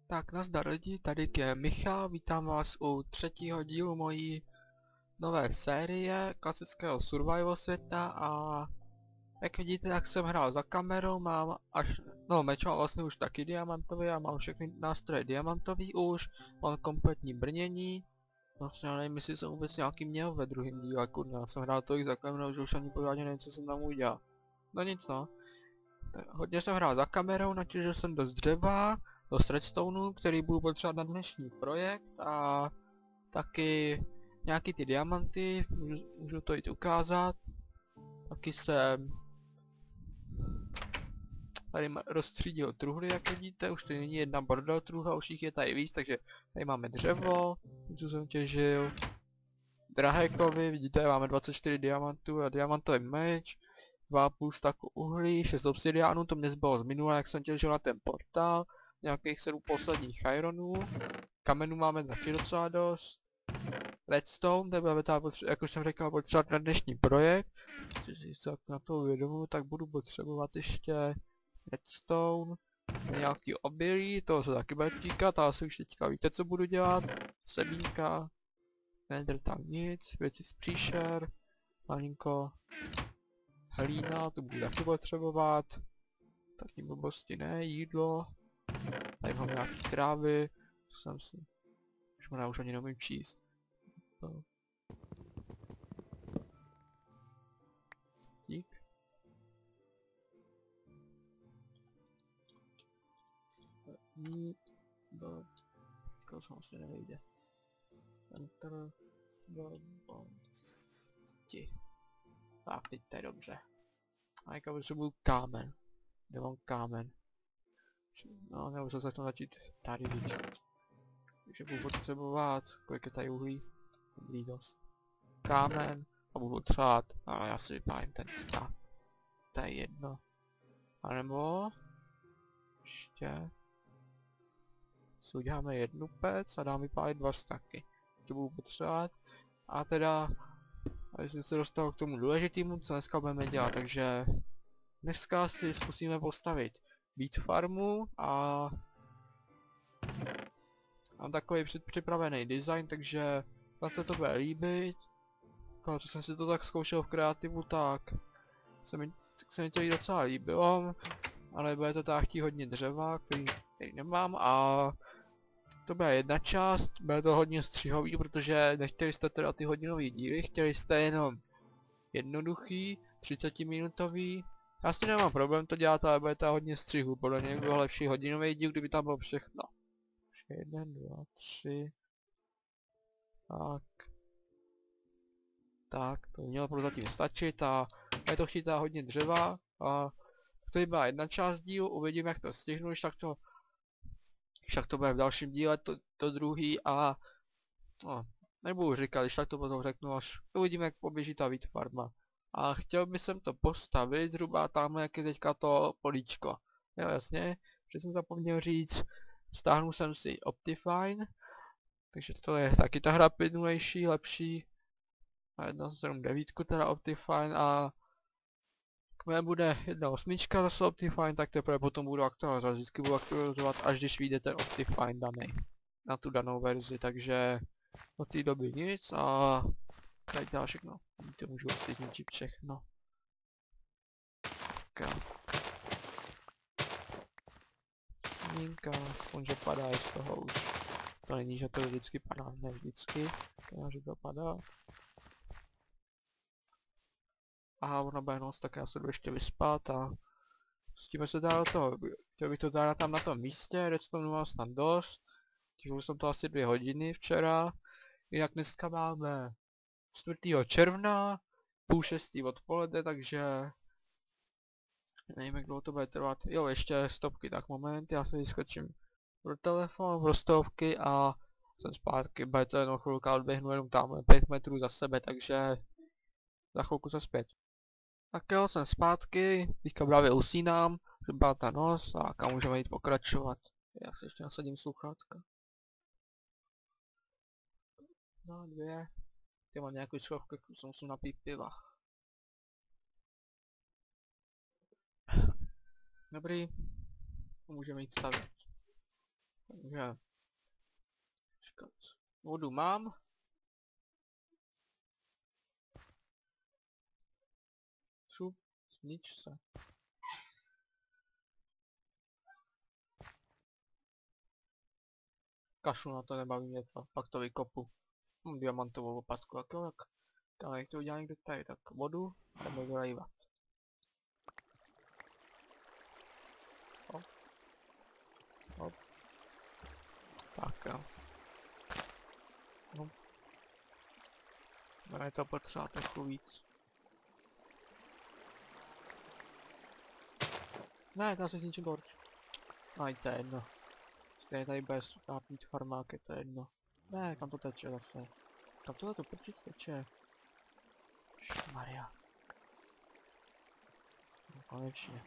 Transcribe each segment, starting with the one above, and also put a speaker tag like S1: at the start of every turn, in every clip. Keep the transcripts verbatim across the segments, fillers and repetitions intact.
S1: Tak nazdar lidi, tady je Michal, vítám vás u třetího dílu mojí nové série klasického survival světa a jak vidíte, jak jsem hrál za kamerou, mám až, no meč mám vlastně už taky diamantový a mám všechny nástroje diamantový už, mám kompletní brnění, vlastně já nevím, jestli jsem vůbec nějaký měl ve druhém díle, kurňa, já jsem hrál tolik za kamerou, že už ani pořádně nevím, co jsem tam udělal. No nic no. Tak hodně jsem hrál za kamerou, natěžil jsem dost dřeva, dost redstoneu, který budu potřebovat na dnešní projekt a taky nějaký ty diamanty, můžu, můžu to jít ukázat. Taky jsem tady rozstřídil truhly, jak vidíte, už tady není jedna bordel truhla, už jich je tady víc, takže tady máme dřevo, co jsem těžil. Drahé kovy, vidíte, máme dvacet čtyři diamantů a diamantový meč. dva a půl staku uhlí, šest obsidiánů, to mě zbylo z minula, jak jsem těžil na ten portál. Nějakých sedm posledních ironů. Kamenů máme taky docela dost. Redstone, tebe bude potřeba, jak už jsem říkal, potřebovat na dnešní projekt. Když se na to uvědomuji, tak budu potřebovat ještě redstone. Nějaký obilí, toho se taky bude týkat, ale asi už teďka víte, co budu dělat. Semínka. Nether tam nic, věci z příšer. Malinko. Hlína, to budu taky potřebovat. Taky blbosti ne, jídlo. Tady mám nějaký trávy. Co jsem si... Už možná už ani neumím číst. No. Dík. Ní... Do... Koho se vlastně nevejde. Enter... Do... Ti. Tak, teď to je dobře. A jaká potřebuju kámen. Kde mám kámen? No, nebo se začnu začít tady víc. Takže budu potřebovat, kolik je tady uhlí? Uhlí dost. Kámen. A budu potřebovat, ale já si vypálím ten stav. To je jedno. A nebo... Ještě... Si uděláme jednu pec a dám vypálit dva staky. To budu potřebovat. A teda... A jestli se dostal k tomu důležitému, co dneska budeme dělat, takže... Dneska si zkusíme postavit beet farmu a... Mám takový předpřipravený design, takže... Vám se to bude líbit. A co jsem si to tak zkoušel v kreativu, tak... Se mi, se mi to i docela líbilo. Ale bude to tak chtít hodně dřeva, který, který nemám a... To byla jedna část, bylo to hodně střihový, protože nechtěli jste teda ty hodinový díly, chtěli jste jenom jednoduchý, třicetiminutový. Já s tím nemám problém to dělat, ale bude to hodně střihu, podle mě bylo lepší hodinový díl, kdyby tam bylo všechno. Jeden, dva, tři. Tak. Tak, to mělo prozatím stačit a bude to chytá hodně dřeva a to byla jedna část dílu, uvidím jak to stihnu, když tak to však to bude v dalším díle, to, to druhý a... No, nebudu říkat, když tak to potom řeknu, až uvidíme jak poběží ta wheat farma. A chtěl bych sem to postavit zhruba tam, jak je teďka to políčko. Jo jasně, že jsem zapomněl říct, stáhnul jsem si Optifine, takže to je taky ta hra plynulejší, lepší. A jedna sedm devět teda Optifine a... Jakmile bude jedna osmička zase Optifine, tak teprve potom budu aktualizovat. Vždycky budu aktualizovat, až když vyjde ten Optifine daný. Na tu danou verzi, takže od té doby nic a tady dá všechno. To můžu asi zničit všechno. Tak. Mínka, aspoň že padá i z toho už. To není, že to vždycky padá, ne vždycky. Já, že to padá. Aha, ona bude noc, tak já se jdu ještě vyspat a pustíme se dál do toho. Chtěl bych to dát tam na tom místě, redstone mám snad dost. Těžil jsem to asi dvě hodiny včera. Jinak dneska máme čtvrtého června, půl šestý odpoledne, takže... Nevím jak dlouho to bude trvat. Jo, ještě stopky, tak moment, já se vyskočím pro telefon, pro stovky a jsem zpátky, bude to jenom chvilka odběhnu jenom tam pět metrů za sebe, takže... Za chvilku se zpět. Tak jo, jsem zpátky, teďka právě usínám, že byla ta noc a kam můžeme jít pokračovat. Já si ještě nasadím sluchátka. No dvě. Ty mám nějakou schovku, kterou jsem musel napít piva. Dobrý. Můžeme jít stavit. Takže... Čekat. Vodu mám. Šup, znič se. Kašlu na to, nebaví mě to, pak to vykopu. Mám diamantovou lopatku, tak jo, tak... Tam nechci udělat někde tady, tak vodu a jdeme vylejvat. Hop. Hop. Tak jo. Hop. Bude to potřeba trochu víc. Ne, tam se s ničím borč. Aj to je jedno. To je tady bez nápít farmák, je to jedno. Ne, kam to teče zase. Kam tohle to prčic teče? Maria. No, konečně.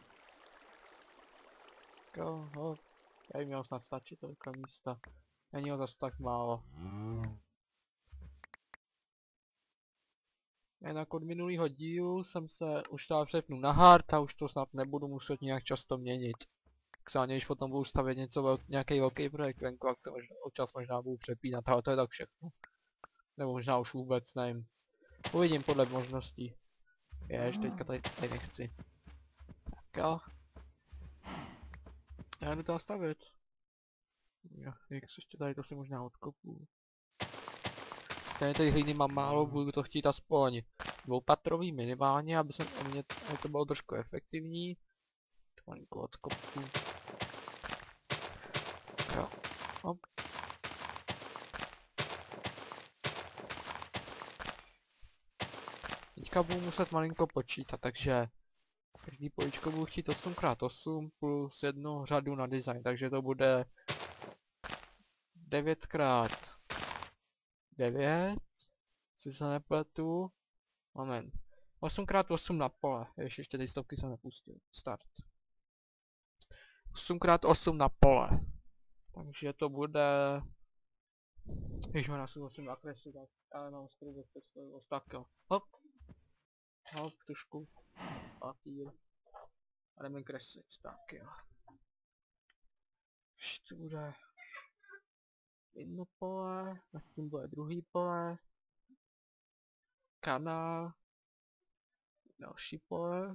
S1: Go, hop. Tady mělo snad stačit tolik místa. Není ho zase tak málo. Jinak od minulýho dílu jsem se už dál přepnu na hard a už to snad nebudu muset nějak často měnit. Třeba když potom budu stavět něco, vel, nějaký velký projekt venku, tak se možná, občas možná budu přepínat, ale to je tak všechno. Nebo možná už vůbec, nevím. Uvidím podle možností. Jež, teďka tady, tady nechci. Tak jo. Já jdu to stavět. Já, jak ještě tady to si možná odkopu. Tady tady hlíny mám málo, budu to chtít aspoň dvoupatrový minimálně, aby, jsem, aby, mě, aby to bylo trošku efektivní. To malinko odkopu. Jo. Hop. Teďka budu muset malinko počítat, takže každý poličko budu chtít osm krát osm plus jednu řadu na design, takže to bude devět krát devět, si se nepletu, moment, osm krát osm na pole, ještě, ještě ty stovky jsem nepustil, start. osm krát osm na pole, takže to bude, když mám na osm nakreslit, tak já mám skoro představu, tak jo, hop, hop, tušku, papír, a jdeme kreslit, tak jo. Ještě bude jedno pole, nad tím bude druhý pole, kanál, další pole,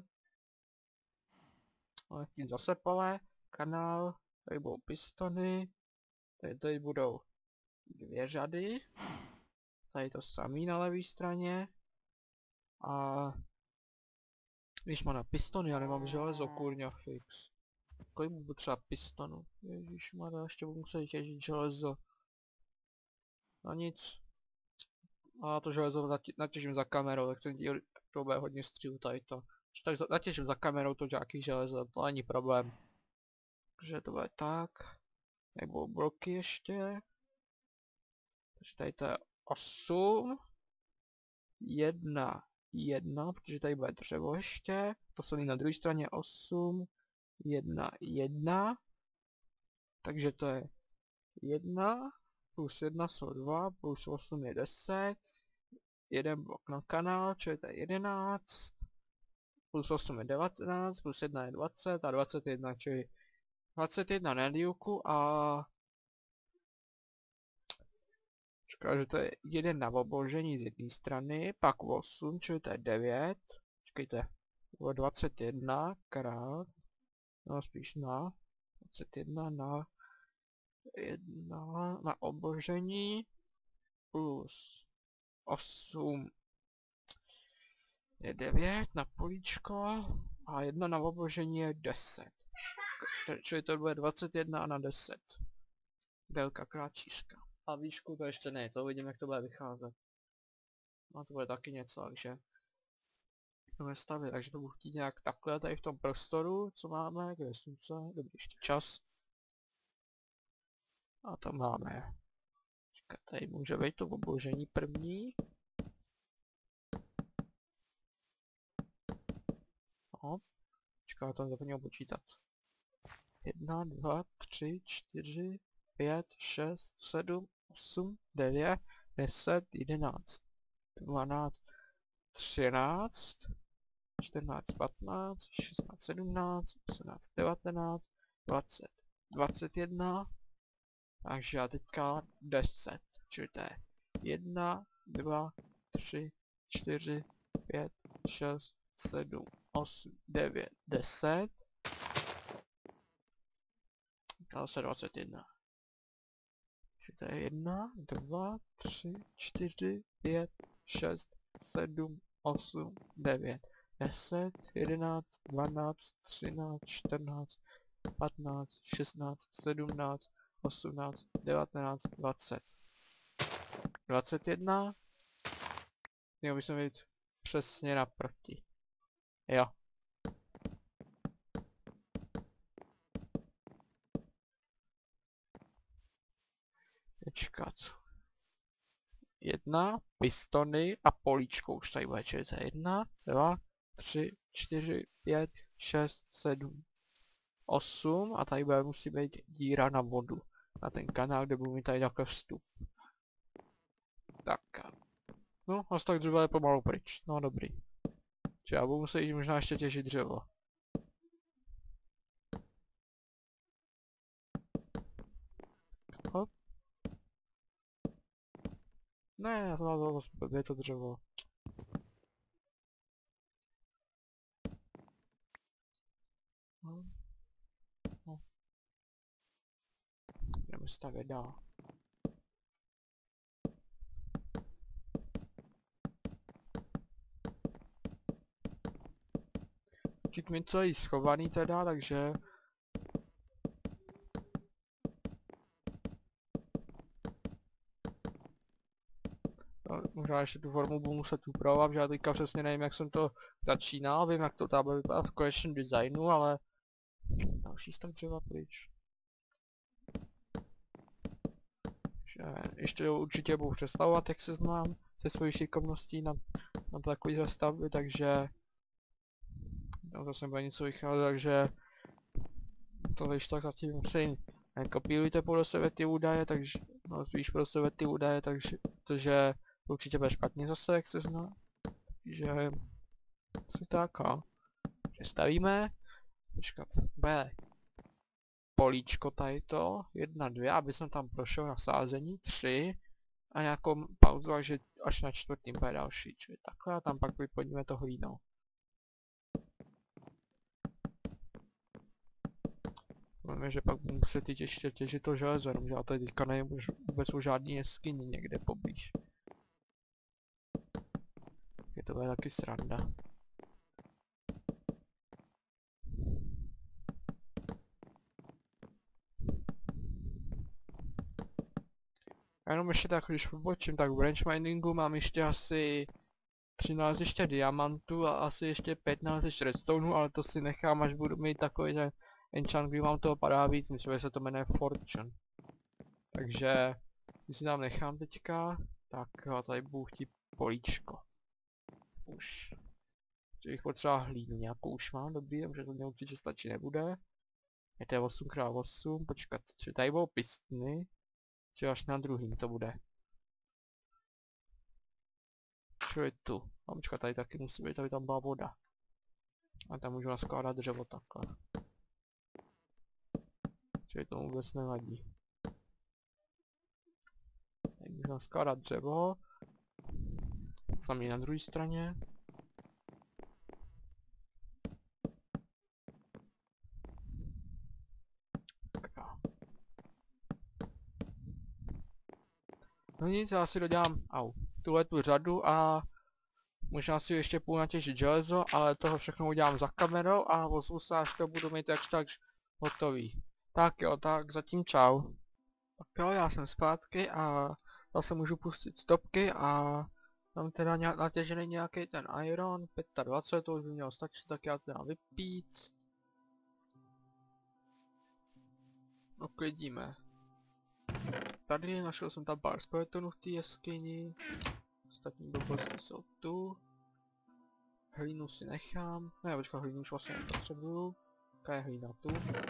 S1: a nad tím zase pole, kanál, tady budou pistony, tady, tady budou dvě řady, tady to samý na levé straně, a když mám na pistony, já nemám železo, kurňa fix. Kolik budu třeba pistonu? Ježišmarja, ještě budu muset těžit železo. No nic. A to železo natěžím za kamerou, tak ten díl to bude hodně střílu tady to. Tak natěžím za kamerou to nějaký železo, to není problém. Takže to bude tak. Tady budou bloky ještě. Takže tady to je osm. jedna, jedna, protože tady bude dřevo ještě. To jsou na druhé straně osm. jedna, jedna. Takže to je jedna. Plus jedna jsou dva, plus osm je deset. Jeden blok na kanál, čili to je jedenáct. Plus osm je devatenáct, plus jedna je dvacet a dvacet jedna, čili dvacet jedna na dílku a... Čeká, že to je jeden na obložení z jedné strany, pak osm, čili to je devět. Čekejte, to je dvacet jedna krát, no spíš na dvacet jedna na jedna na obložení plus osm je devět na políčko a jedna na obložení je deset. Čili to bude dvacet jedna na deset. Délka krát čísla. A výšku to ještě ne, to uvidím, jak to bude vycházet. A to bude taky něco, takže budeme stavět, takže to budu chtít nějak takhle tady v tom prostoru, co máme, kde je slunce, dobrý, ještě čas. A to máme. Říká, tady může být to obložení první. No, čeká, tam zapomněl počítat. jedna, dva, tři, čtyři, pět, šest, sedm, osm, devět, deset, jedenáct, dvanáct, třináct, čtrnáct, patnáct, šestnáct, sedmnáct, osmnáct, devatenáct, dvacet, dvacet jedna, Takže já teďka deset, čili to je jedna, dva, tři, čtyři, pět, šest, sedm, osm, devět, deset. Dalo se dvacet jedna. Čili to je jedna, dva, tři, čtyři, pět, šest, sedm, osm, devět, deset, jedenáct, dvanáct, třináct, čtrnáct, patnáct, šestnáct, sedmnáct, osmnáct, devatenáct, dvacet. dvacet jedna. Měl bychom jít přesně naproti. Jo. Počkat. Jedna, pistony a políčko už tady bude, čili to je jedna, dva, tři, čtyři, pět, šest, sedm, osm a tady bude musí být díra na vodu. Na ten kanál, kde budu mít tady takhle vstup. Tak. No, a tak dřeva je pomalu pryč. No dobrý. Čiže já budu muset jít možná ještě těžit dřevo. Hop. Ne, já to mám zase, je to dřevo. No. No. Jdeme stavět dál. Určitě mi celý schovaný teda, takže... No, možná ještě tu formu budu muset upravovat, že já teďka přesně nevím, jak jsem to začínal, vím, jak to tam bude vypadat v konečném designu, ale... Další stav dřeva pryč. Že ještě určitě budu představovat, jak se znám se svojí šikovností na, na takovýhle stavby, takže... No to jsem bude něco vycházet, takže... To víš, tak zatím si nekopírujte podle sebe ty údaje, takže... No spíš podle sebe ty údaje, takže... Protože určitě bude špatně zase, jak se zná. Takže... Asi tak, a... Přestavíme. Počkat, B. Políčko tady to, jedna, dvě, aby jsem tam prošel na sázení, tři. A nějakou pauzu, takže až na čtvrtým bude další, čili takhle a tam pak vyplníme to hlínou. Víme, že pak budu muset jít ještě těžit to železo, že já tady teďka nevím vůbec o žádný jeskyni někde poblíž. Je to bude taky sranda. A jenom ještě tak, když odbočím, tak v branch miningu mám ještě asi třináct ještě diamantů a asi ještě patnáct ještě redstone, ale to si nechám, až budu mít takový ten enchant, kdy vám toho padá víc, myslím, že se to jmenuje Fortune. Takže, když si tam nechám teďka, tak jo, tady budu chtít políčko. Už. Že bych potřeba hlínu, nějakou už mám, dobrý, protože to mě určitě stačí nebude. Je to osm krát osm, počkat, že tady budou pistny. Že až na druhým to bude. Čili tu. A počkat, tady taky musí být, aby tam byla voda. A tam můžu naskládat dřevo takhle. Čili tomu vůbec nevadí. Tady můžu naskládat dřevo. Samý na druhé straně. No nic, já si dodělám, au, tuhle tu řadu a možná si ještě půl natěžit železo, ale toho všechno udělám za kamerou a ozvu se, až to budu mít jakž tak hotový. Tak jo, tak zatím čau. Tak jo, já jsem zpátky a zase můžu pustit stopky a tam teda nějak natěžený nějaký ten iron, dvacet pět, to už by mělo stačit, tak já teda vypít. Uklidíme. Tady našel jsem tam pár skeletonů v té jeskyni. Ostatní blbosti jsou tu. Hlínu si nechám. Ne, počkat, hlínu už vlastně nepotřebuju. Jaká je hlína tu?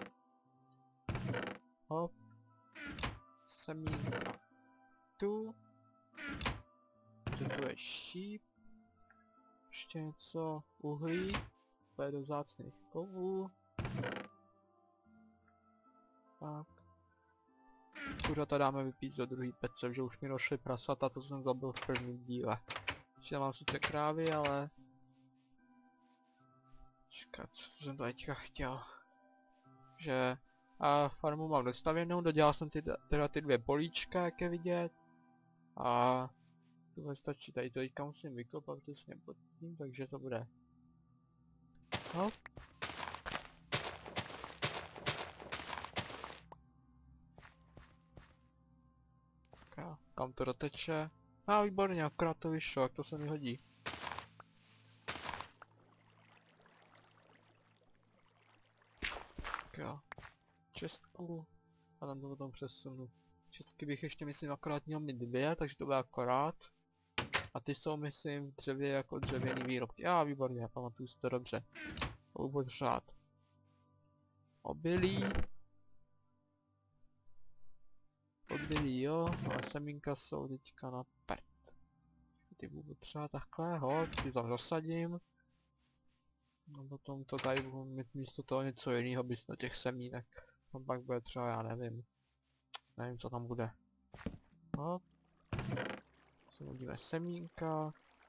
S1: Hop. Semínka tu. Že tu je šíp. Ještě něco uhlí. To je do vzácných kovů. Tak. kuřata dáme vypít do druhý pece, že už mi došly prasata, to jsem zabil v prvním díle. Ještě mám sice krávy, ale... Čekat, co jsem to teďka chtěl. Že... A farmu mám dostavěnou, dodělal jsem ty, teda ty dvě políčka, jak je vidět. A... To bude stačit, tady to teďka musím vykopat přesně pod tím, takže to bude... Hop. A kam to doteče? A výborně, akorát to vyšlo, jak to se mi hodí. Tak jo. Čestku. A tam to potom přesunu. Čestky bych ještě myslím akorát měl mít dvě, takže to bude akorát. A ty jsou myslím v dřevě jako dřevěný výrobky. Já výborně, pamatuju si to dobře. To budu řád. Obilí. Obilí jo, ale semínka jsou teďka na prd. Ty budu třeba takhle, ho, ty tam zasadím. No potom to tady budu mít místo toho něco jiného, bys na těch semínek. No pak bude třeba, já nevím. Nevím, co tam bude. Hop. Se uvidíme semínka.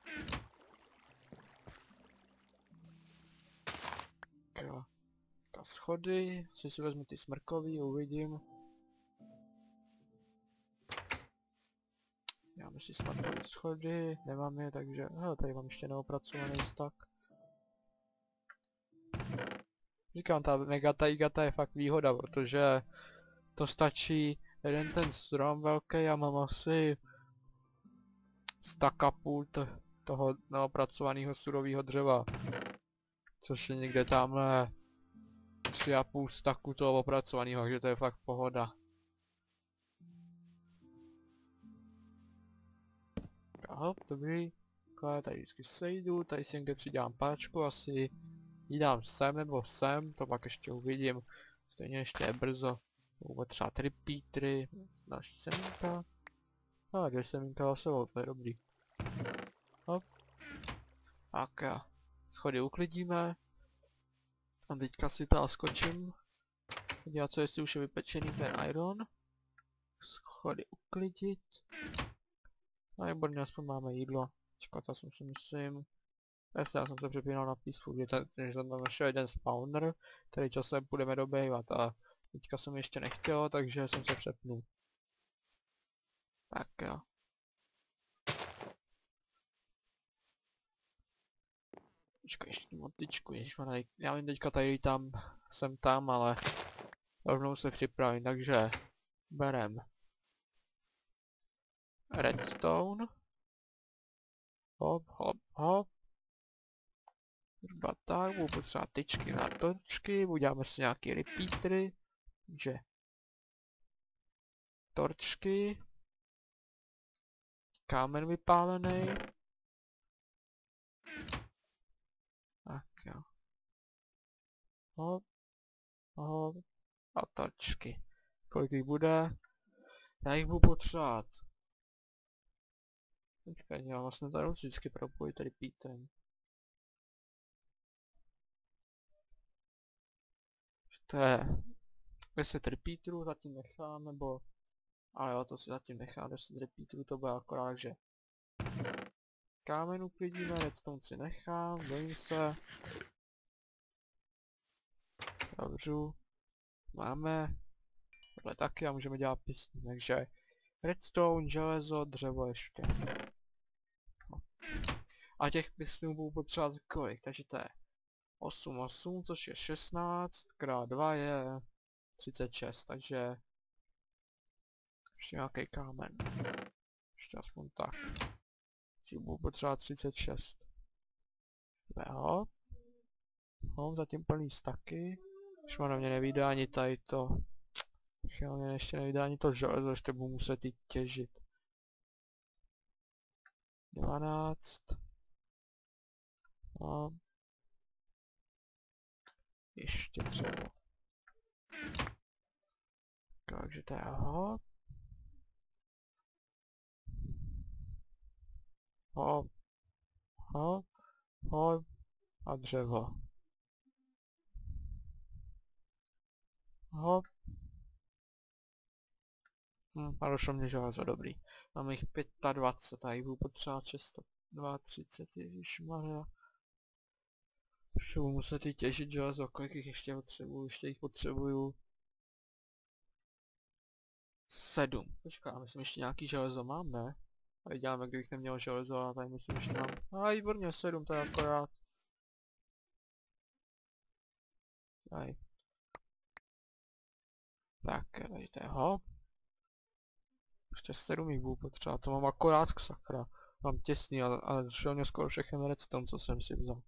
S1: Jo. Schody, asi si vezmu ty smrkový, uvidím. Máme si smrkový schody, nemám je, takže, hele, tady mám ještě neopracovaný stack. Říkám, ta mega taigata je fakt výhoda, protože to stačí jeden ten strom velký a mám asi stack a půl toho neopracovaného surového dřeva. Což je někde tamhle tři a půl stacku toho opracovaného, takže to je fakt pohoda. Hop, dobrý. Takhle tady vždycky sejdu, tady si někde přidělám páčku, asi ji dám sem nebo sem, to pak ještě uvidím. Stejně ještě je brzo. Bude třeba repeatery, další semínka. A dvě semínka zase, to je dobrý. Hop. Tak jo. Schody uklidíme. A teďka si to skočím. Podívat, co jestli už je vypečený ten iron. Schody uklidit. A výborně, aspoň máme jídlo. Čekat, já jsem si myslím. Jestli já jsem se přepínal na Peaceful, že tam našel jeden spawner, který časem budeme dobejvat a teďka jsem ještě nechtěl, takže jsem se přepnul. Tak jo. Počkej, ještě tu motičku, ježišmarja, já vím teďka tady tam, jsem tam, ale rovnou se připravím, takže berem redstone. Hop, hop, hop. Zhruba tak, budu potřebovat tyčky na torčky, uděláme si nějaký repeatery, takže torčky, kámen vypálený, tak jo, hop, hop, a torčky, kolik jich bude, já jich budu potřebovat, počkej, já vlastně tady musím vždycky propojit repeaterem. To je deset repeaterů, zatím nechám, nebo... Ale jo, to si zatím nechám, deset repeaterů, to bude akorát, že... Kámen uklidíme, redstone si nechám, bojím se. Dobře. Máme... Tohle taky a můžeme dělat písně, takže... Redstone, železo, dřevo ještě. No. A těch písnů budu potřebovat kolik, takže to je... osm, osm, což je šestnáct, krát dva je třicet šest, takže ještě nějaký kámen. Ještě aspoň tak. Takže budu potřebovat třicet šest. Jo. Mám zatím plný staky. Už na mě nevíde ani tady to. Na mě ještě nevíde ani to železo, ještě budu muset jít těžit. dvanáct. No. Ještě dřevo. Takže to je hop. Hop. Hop. Hop. A dřevo. Hop. Hm, a došlo mě železo, dobrý. Máme jich dvacet pět, tady budu potřebovat šest sto třicet dva, ježišmarja. Už budu muset i těžit železo, kolik jich ještě potřebuju, ještě jich potřebuju sedm. Počkám, myslím ještě nějaký železo mám, ne? Tady děláme, kdybych neměl železo, a tady myslím ještě mám. A výborně, sedm, to je akorát. Tady. Tak, tady to je ho. Ještě sedm jich budu potřebovat, to mám akorát, sakra. Mám těsný, ale, ale šel mě skoro všechny redstone, co jsem si vzal.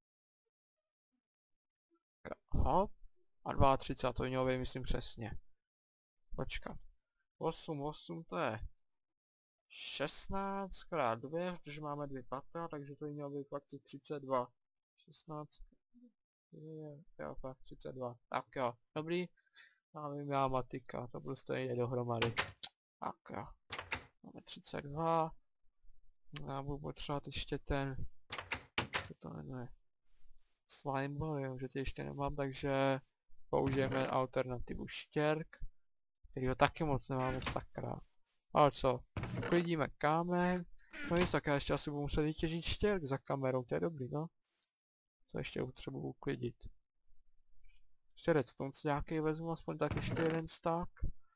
S1: Hop. A třicet dva, to mělo být, myslím, přesně. Počkat. osm, osm to je šestnáct krát dva, protože máme dvě patra, takže to mělo být fakt třicet dva. šestnáct. Jo, fakt třicet dva. Tak jo, dobrý. Já vím, já matika, to prostě jde dohromady. Tak jo. Máme třicet dva. Já budu potřebovat ještě ten... Co to jmenuje? Slime ball, jo, že tě ještě nemám, takže... Použijeme alternativu štěrk. Kterýho taky moc nemáme, sakra. Ale co? Uklidíme kámen. No nic, tak já ještě asi budu muset vytěžit štěrk za kamerou, to je dobrý, no. Co ještě potřebuji uklidit? Ještě redstone si nějaký vezmu, aspoň tak ještě jeden stack.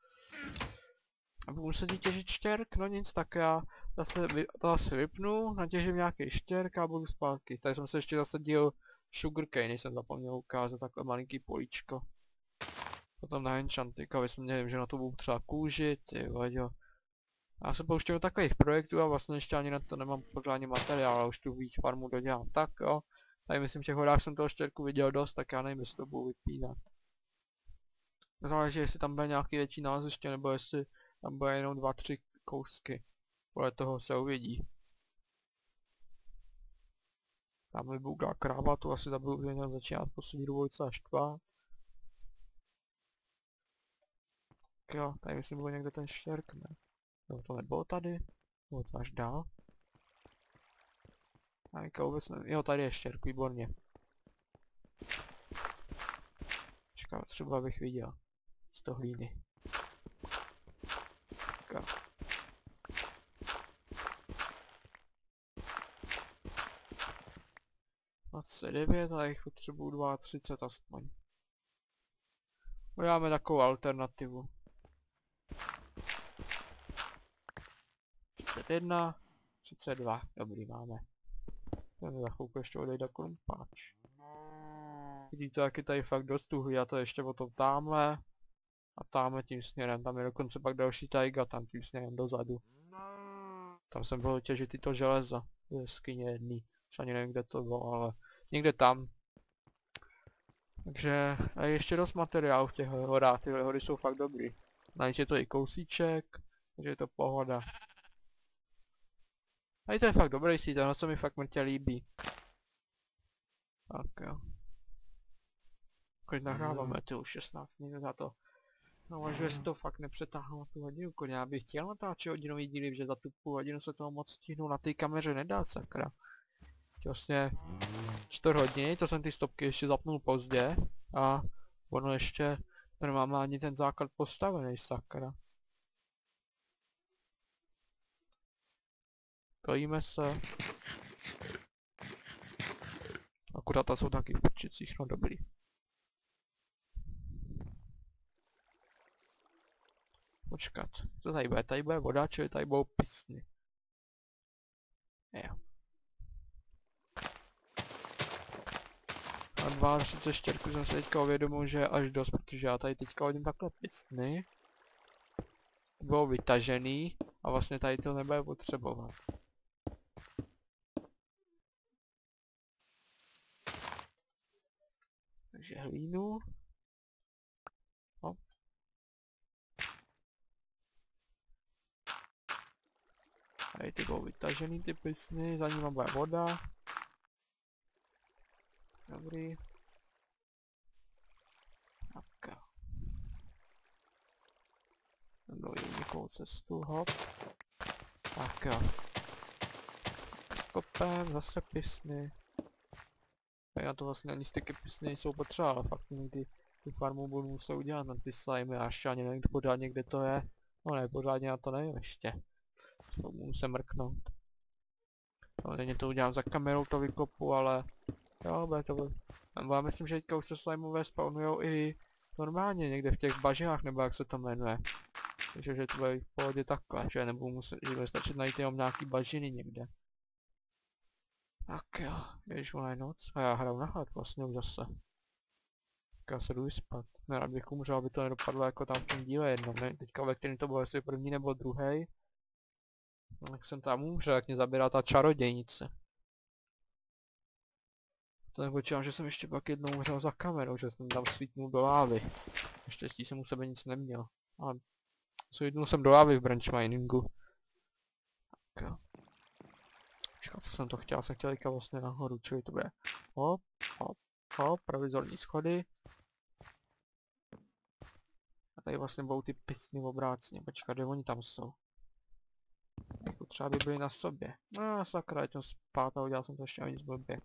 S1: A budu muset vytěžit štěrk, no nic, tak já zase, vy, to zase vypnu, natěžím nějaký štěrk a budu zpátky. Tady jsem se ještě zasadil sugarcane, jsem zapomněl ukázat, takhle malinký políčko. Potom na enchantik, aby jsme měli, že na to budu třeba kůži, ty vaďo. Já se pouštím do takových projektů a vlastně ještě ani na to nemám pořádně materiál, ale už tu víc farmu dodělám. Tak jo, tady myslím, v těch hodách jsem toho štěrku viděl dost, tak já nevím, jestli to budu vypínat. Záleží, jestli tam bude nějaký větší náleziště, nebo jestli tam bude jenom dva, tři kousky. Podle toho se uvidí. Tam mi bugla kráva, tu asi tam budu nějak začínat poslední dvojce až štvat. Tak jo, tady myslím byl někde ten štěrk, ne? No to nebylo tady, bylo to až dál. A jaká vůbec nevím, jo tady je štěrk, výborně. Čekám, třeba bych viděl. Z toho hlíny. Tak jo. dvacet devět a jich potřebuju třicet dva aspoň. Uděláme takovou alternativu. třicet jedna, třicet dva, dobrý máme. Ten za chvilku ještě odejde klumpáč. Vidíte, jak je tady fakt dost uhlí, a to ještě potom tamhle. A tamhle tím směrem, tam je dokonce pak další tajga, tam tím směrem dozadu. Tam jsem byl těžit tyto železo, v jeskyně jedný. Už ani nevím, kde to bylo, ale někde tam. Takže je ještě dost materiálu v těch horách, tyhle hory jsou fakt dobrý. Najít je to i kousíček, takže je to pohoda. A to je fakt dobrý síť, ono se mi fakt mrtě líbí. Tak jo. Kolik nahráváme, ty už šestnáct minut za to. No až jestli to fakt nepřetáhnu na tu hodinu, koně já bych chtěl natáčet hodinový díly, že za tu půl hodinu se toho moc stihnu na té kameře nedá, sakra. Vlastně čtyři hodiny, to jsem ty stopky ještě zapnul pozdě a ono ještě nemáme ani ten základ postavený, sakra. Kojíme se. Akurát ta jsou taky v prčicích, no dobrý. Počkat, co tady bude? Tady bude voda, čili tady budou písny. Jo. A třicet dva štěrku jsem se teďka uvědomil, že je až dost, protože já tady teďka hodím takhle písny. Budou vytažený a vlastně tady to nebude potřebovat. Takže hlínu. Hop. Tady ty budou vytažený ty písny, za nimi bude voda. Dobrý. Tak jo. Dojím nějakou cestu, hop. Tak jo. Skopem, zase písny. Já to vlastně ani styky písny nejsou potřeba, ale fakt někdy ty farmu budu muset udělat na ty slimy, já ještě ani nevím pořádně, kde to je. No ne, pořádně na to nevím ještě. Musím mrknout. Samozřejmě to udělám za kamerou, to vykopu, ale... Jo, bude to bude. Nebo já myslím, že teďka už se slimeové spawnujou i normálně někde v těch bažinách, nebo jak se to jmenuje. Takže že to bude v pohodě takhle, že nebudu muset, že bude stačit najít jenom nějaký bažiny někde. Tak jo, ježiš, ona je noc. A já hraju na hlad vlastně už zase. Tak já se jdu vyspat. Nerad bych umřel, aby to nedopadlo jako tam v tom díle jednom, ne? Teďka ve kterém to bylo, jestli první nebo druhý. Tak jsem tam umřel, jak mě zabírá ta čarodějnice. To nepočítám, že jsem ještě pak jednou umřel za kamerou, že jsem tam svítnul do lávy. Naštěstí jsem u sebe nic neměl. Ale svítnul jsem do lávy v branch miningu. Tak jo. Počkat, co jsem to chtěl, jsem chtěl teďka vlastně nahoru, čili to bude hop, hop, hop, provizorní schody. A tady vlastně budou ty picny obráceně, počkat, kde oni tam jsou. Jako třeba by byli na sobě. No sakra, já jsem spát a udělal jsem to ještě ani nic blbě.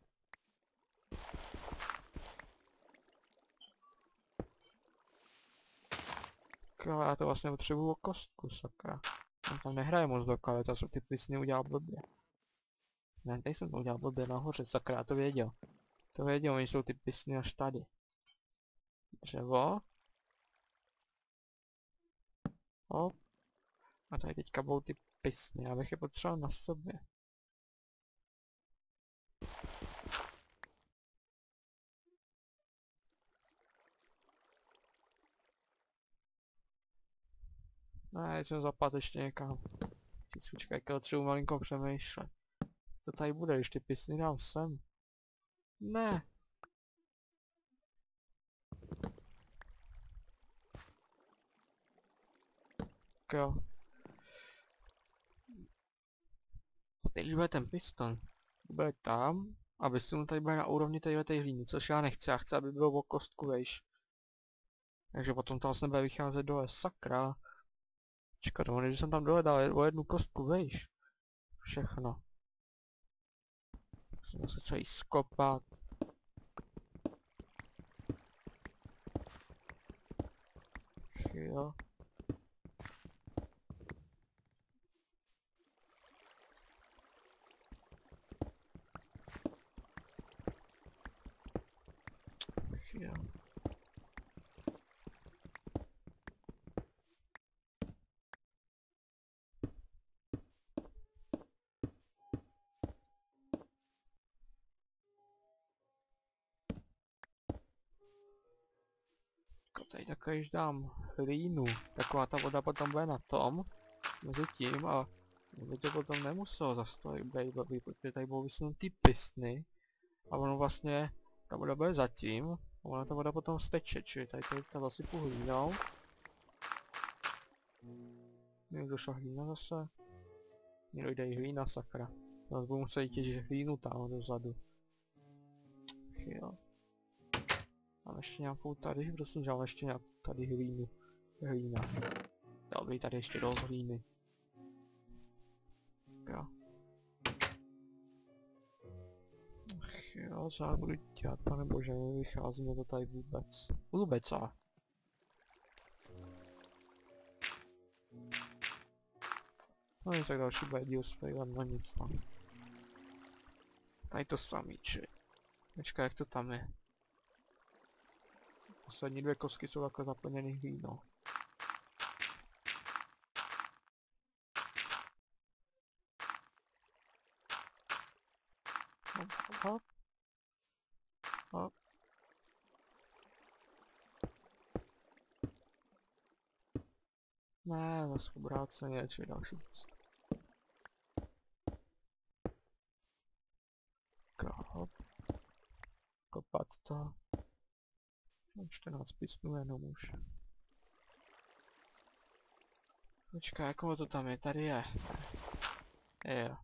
S1: Ale já to vlastně potřebuju o kostku, sakra. On tam nehraje moc dokále, to jsem ty picny udělal blbě. Ne, tady jsem to udělal blbě nahoře, sakra, já to věděl. To věděl, oni jsou ty picny až tady. Dřevo. Hop. A tady teďka budou ty picny, já bych je potřeboval na sobě. Ne, jsem zapad ještě někam. Počkej, jak třeba malinko přemýšlet. To tady bude, když ty picny dám sem. Ne. Tak jo. Teď bude ten piston. Bude tam. A vysunu tady bude na úrovni tady té hlíny, což já nechci. Já chci, aby bylo o kostku vejš. Takže potom to vlastně bude vycházet dole. Sakra. Čekat, no, když jsem tam dole dal o jednu kostku vejš. Všechno. Musím se celý skopat. Jo. Jo. Tady takhle, když dám hlínu, taková ta voda potom bude na tom, mezi tím a by to potom nemuselo zase to být blbý, protože tady budou vysunout ty pistny a ono vlastně, ta voda bude zatím a ona ta voda potom steče, čili tady teďka zasypu hlínou. Mně došla hlína zase. Mně dojde i hlína, sakra. Zase budu muset těžit hlínu tam dozadu. Jo. Mám ještě nějakou tady, prosím, že mám ještě nějakou tady hlínu. Hlína. Dobrý, tady ještě dost hlíny. Jo. Ach jo, co já budu dělat, pane bože, nevychází mi to tady vůbec. Vůbec, ale. No nic, tak další bude díl spejvat, no nic, no. Tady to samý, či. Počkej, jak to tam je. Poslední dvě kostky jsou takhle zaplněný hlínou. Hop, hop, hop. Ne, zase obráceně, či další cesta. Hop. Kopat to. čtrnáct pistů jenom už. Počkej, jako to tam je? Tady je. Jo.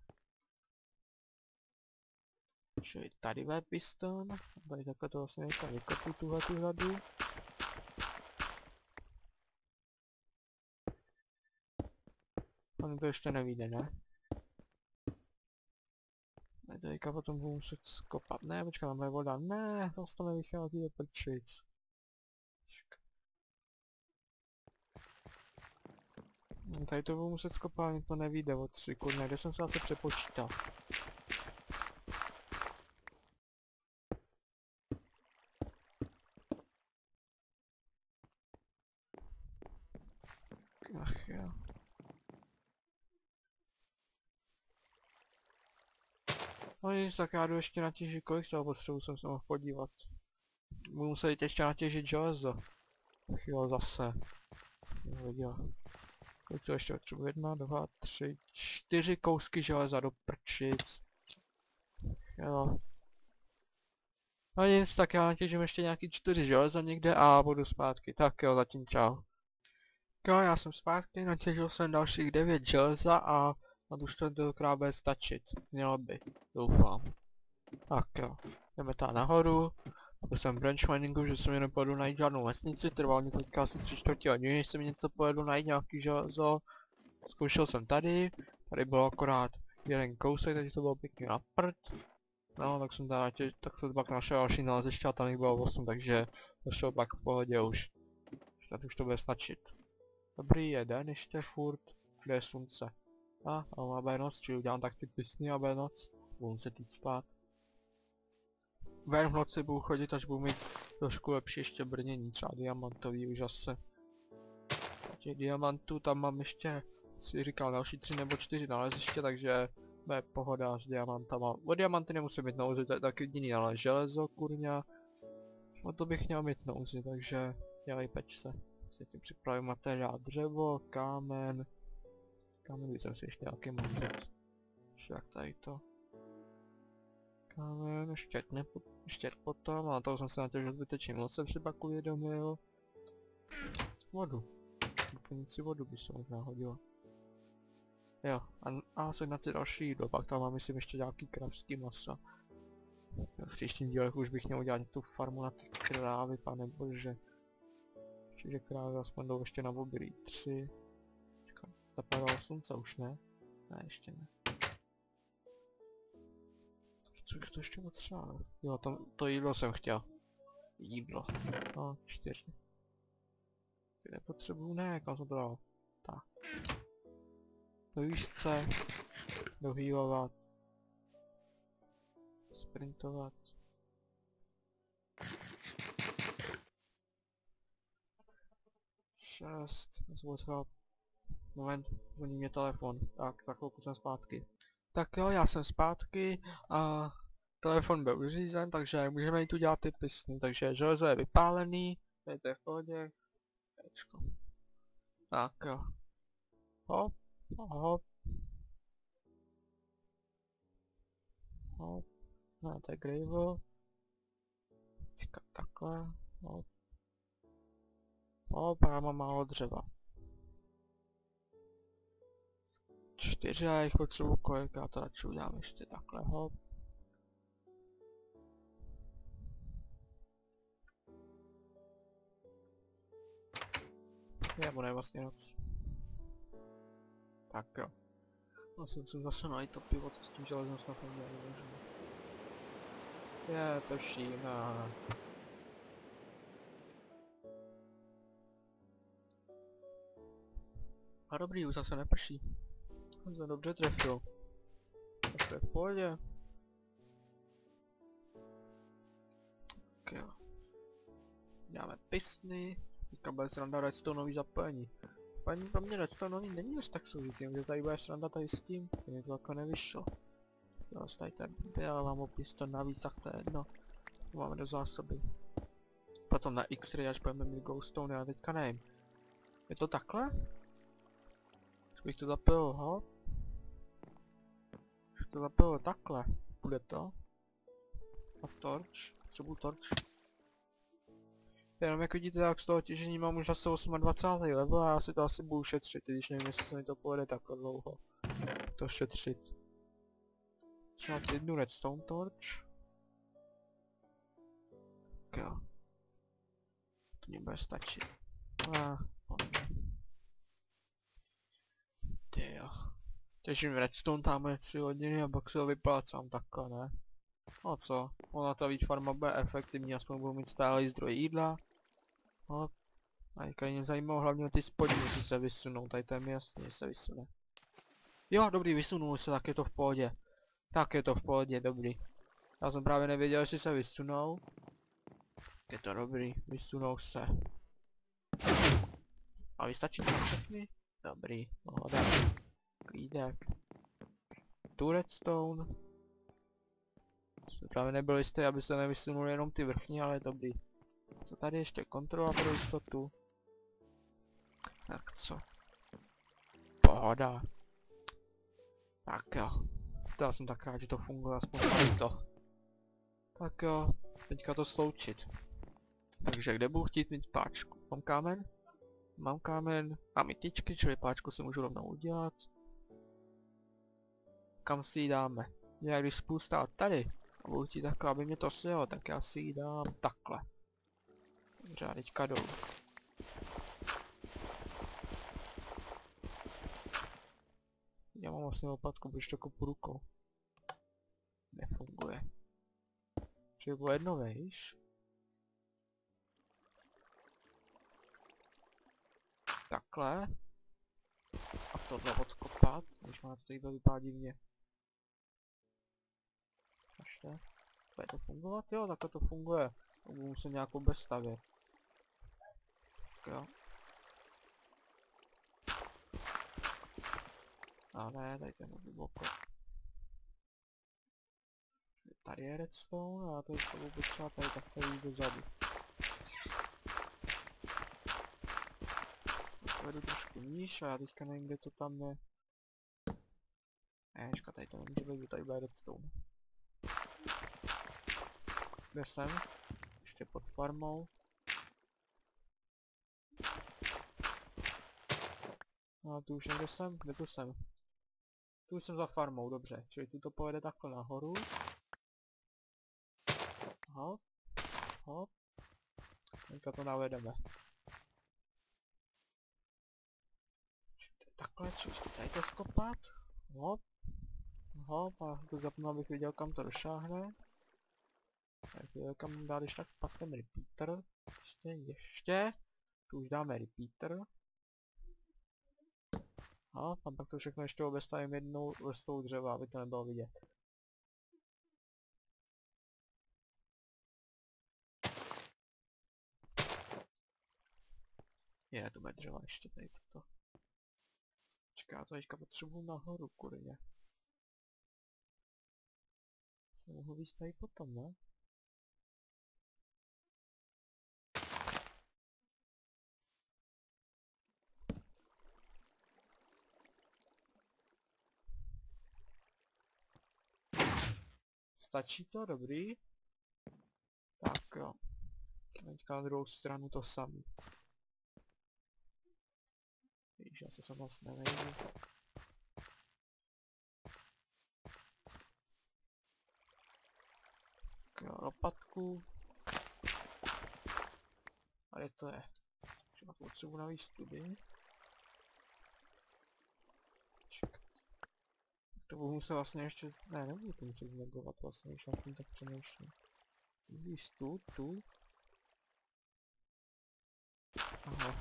S1: Čili tady bude piston. Tady takhle to vlastně nechat vykopu tuhle tu hladu. Ono to ještě nevíde, ne? A teďka potom budu muset skopat. Ne, počkej, tam je voda. Ne, to to nevychází do prčic. Tady to budu muset skopat, mě to nevíde o tři, kurně, kde jsem se zase přepočítal. Ach jo. No nic, tak já jdu ještě natěžit, kolik toho potřebuji, jsem se mohl podívat. Budu muset ještě natěžit železo. Ach jo, zase. Jo, kolik to ještě potřebuji? Jedna, dva, tři, čtyři kousky železa do prčic. Jo. No nic, tak já natěžím ještě nějaký čtyři železa někde a budu zpátky. Tak jo, zatím čau. Jo, já jsem zpátky, natěžil jsem dalších devět železa a na už to tentokrát bude stačit. Mělo by, doufám. Tak jo, jdeme tam nahoru. Byl jsem v branch miningu, že jsem jenom pojedu najít žádnou vesnici, trval mě teďka asi tři čtvrtě hodiny, než jsem něco pojedu najít nějaký železo. Zkoušel jsem tady, tady bylo akorát jeden kousek, takže to bylo pěkně na prd. No, tak jsem tam těž, tak jsem pak našel další naleziště a tam jich bylo osm, takže to šlo pak v pohodě už. Tady už to bude stačit. Dobrý, je den ještě furt, kde je slunce. A, a máme noc, čili udělám tak ty písny a bude noc, budu se týct spát. Ven v noci budu chodit, až budu mít trošku lepší ještě brnění, třeba diamantový už zase. Těch diamantů tam mám ještě, si říkal, další tři nebo čtyři naleziště, takže bude pohoda s diamantama. O diamanty nemusím mít nouzi, to je tak jediný, ale železo, kurňa. O to bych měl mít nouzi, takže dělej peč se. Si tím připravím materiál, dřevo, kámen. Kámen bych si ještě nějaký můžet. Jak tady to. Kámen, štět, nepo, štět potom, a toho jsem se natěžil zbytečně moc, jsem si pak uvědomil. Vodu. Doplnit si vodu by se možná hodilo. Jo, a, a jsem na ty další jídlo, pak tam mám myslím ještě nějaký kravský maso. V příštím dílech už bych měl udělat tu farmu na ty krávy, pane bože. Čiže krávy aspoň jdou ještě na obilí. Tři. Zapadalo slunce už ne? Ne, ještě ne. Což to ještě potřeba? Jo, to, to jídlo jsem chtěl. Jídlo. No, čtyři. Nepotřebuju, ne, kam jsem to dal. Tak. Do jízdce. Dohýlovat. Sprintovat. Šest. Zvolil moment, zvoní mě telefon. Tak, za chvilku jsem zpátky. Tak jo, já jsem zpátky a telefon byl vyřízen, takže můžeme jít udělat ty písny. Takže železo je vypálený, tady to je v pohodě. Tečko. Tak jo. Hop, hop. Hop. No, to je gravel. Teďka takhle. Hop. Hop, a já mám málo dřeva. Čtyři, já jich potřebuji kolik, já to radši udělám ještě takhle, hop. Je, bude vlastně noc. Tak jo. Vlastně musím zase najít to pivo, co s tím železem snad nedělám. Je, prší, no. A dobrý, už zase neprší. On se dobře trefil. Tak to je v pohodě. Tak jo. Děláme písny. Teďka bude sranda redstoneový zapojení. Paní pro mě redstoneový není až tak složitý, že tady bude sranda tady s tím. Mě to jako nevyšlo. Jo, tady ten byl, mám opis to navíc, tak to je jedno. To máme do zásoby. Potom na X-ray, až budeme mít glowstone, já teďka nevím. Je to takhle? Už bych to zapojil, ho? Už to zapojil takhle. Bude to? A torč? Potřebuji torč. Jenom jak vidíte, tak z toho těžení mám už zase dvacátý osmý level a já si to asi budu šetřit, když nevím, jestli se mi to povede takhle dlouho. To šetřit. Třeba jednu redstone torch. Tak jo. To mě bude stačit. Ah, tyjo. Těžím redstone, tamhle tři hodiny a pak se ho vyplácám takhle, ne? No co, ona ta víc farma bude efektivní, aspoň budu mít stálý zdroj jídla. Hop. A teďka mě zajímalo hlavně ty spodní, jestli se vysunou, tady to je mi jasný, že se vysune. Jo, dobrý, vysunul se, tak je to v pohodě. Tak je to v pohodě, dobrý. Já jsem právě nevěděl, jestli se vysunou. Je to dobrý, vysunou se. A vystačí to všechny? Dobrý, pohoda. Klídek. Tu redstone. Jsme právě nebyli jistý, aby se nevysunuli jenom ty vrchní, ale dobrý. Co tady ještě? Kontrola pro jistotu. Tak co? Pohoda. Tak jo. To já jsem tak rád, že to funguje, aspoň to. Tak jo, teďka to sloučit. Takže kde budu chtít mít páčku? Mám kámen? Mám kámen, mám i tyčky, čili páčku si můžu rovnou udělat. Kam si ji dáme? Já když spousta tady a budu chtít takhle, aby mě to sjelo, tak já si ji dám takhle. Dobře, a teďka dolů. Já mám vlastně lopatku, protože to kopu rukou. Nefunguje. Že bylo jedno, vejš. Takhle. A tohle odkopat, když má to tady vypadá divně. Ještě. Bude to fungovat? Jo, takhle to funguje. Budu muset nějakou bez stavět. Tak jo. A ne, tady ten hluboko. Tady je redstone a to je to potřeba tady takhle jít dozadu. Vedu trošku níž a já teďka nevím, kde to tam je. Ne, tady to nemůže být, tady bude redstone. Kde jsem? Ještě pod farmou. No a tu už někde jsem? Kde tu jsem? Tu už jsem za farmou, dobře. Čili tu to povede takhle nahoru. Hop. Hop. Teďka to navedeme. Takhle, čili tady to skopat. Hop. Hop, a to zapnu, abych viděl, kam to došáhne. Tak jo, kam dát ještě tak pak ten repeater. Ještě, ještě. Tu už dáme repeater. A pak to všechno ještě obestavím jednou vrstvou dřeva, aby to nebylo vidět. Je, to bude dřeva ještě tady toto. Čeká, to teďka potřebuji nahoru, kurně. Se mohu víc tady potom, ne? Stačí to? Dobrý. Tak jo. Teďka na druhou stranu to samý. Víš, já se sem vlastně nevejdu. Tak jo, lopatku. A kde to je? Třeba potřebuji navíc study. To budu muset vlastně ještě... Ne, nebudu to muset negovat vlastně, když na tím tak přemýšlím. Víš tu, tu. Aha.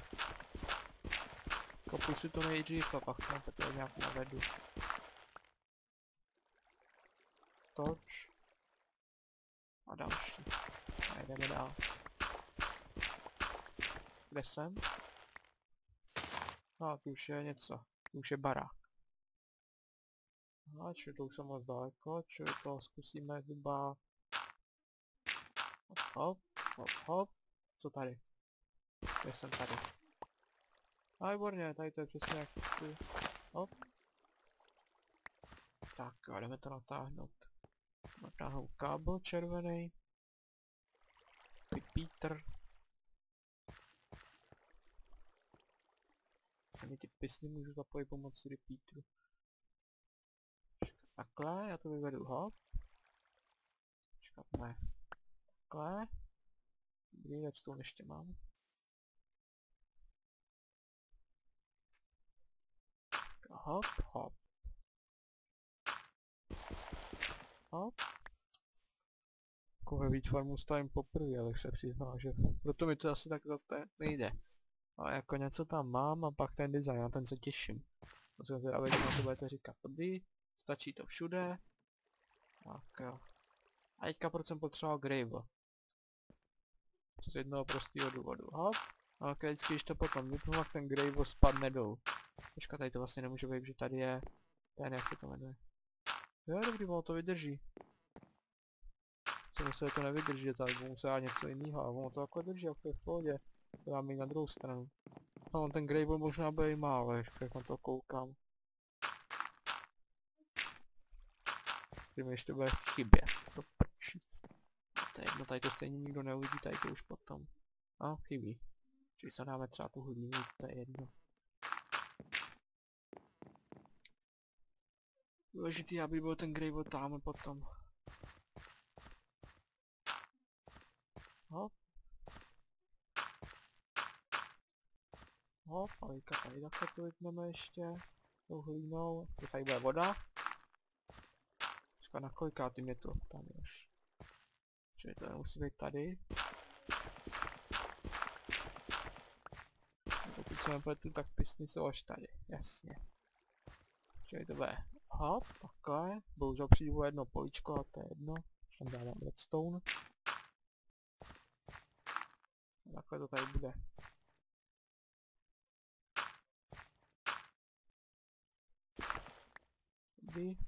S1: Kopuj si to nejdřív a pak tam to nějak navedu. Toč. A další. A jdeme dál. Kde jsem? No, tu už je něco. Tu už je barák. Aha, čili to už jsem moc daleko, čili to zkusíme zhruba... Hop, hop, hop, hop. Co tady? Kde jsem tady? A výborně, tady to je přesně jak chci. Hop. Tak jo, jdeme to natáhnout. Natáhnout kábel červený. Repeater. Ani ty pisny můžu zapojit pomocí repeateru. Takhle, já to vyvedu, hop. Počkat, ne. Takhle. Dobrý, redstone ještě mám. Hop, hop. Hop. Takové víc farmu stavím poprvé, ale se přiznám, že proto mi to asi tak zase nejde. Ale jako něco tam mám a pak ten design, na ten se těším. Musím se, aby na to budete říkat dobrý, stačí to všude. Tak jo. A teďka proč jsem potřeboval Gravel? Z jednoho prostého důvodu. Hop. A ok, vždycky, když to potom vypnu, tak ten Gravel spadne dolů. Počkat, tady to vlastně nemůže být, že tady je ten, jak se to jmenuje. Jo, dobrý, ono to vydrží. Jsem myslel, že to nevydrží, tak budu musela něco jiného, ale ono to takhle drží, jako je v pohodě. To dám i na druhou stranu. No, ten Gravel možná bude i málo, jak na to koukám. Že mi ještě bude chybět, to prčíc. To je jedno, tady to stejně nikdo neuvidí, tady to už potom. A chybí. Čili se dáme třeba tu hlínu, to je jedno. Důležitý, aby byl ten Gravel tam potom. Hop. Hop, a teďka tady takhle to vypneme ještě. Tou hlínou. Tady bude voda. Počkat, na kolikátým je to? Tam už. Čili to nemusí být tady. Pokud se nepletu, tak písny jsou až tady. Jasně. Čili to bude hop, takhle. Bohužel přijdu jedno poličko a to je jedno. Tam dávám redstone. A takhle to tady bude. Dobrý.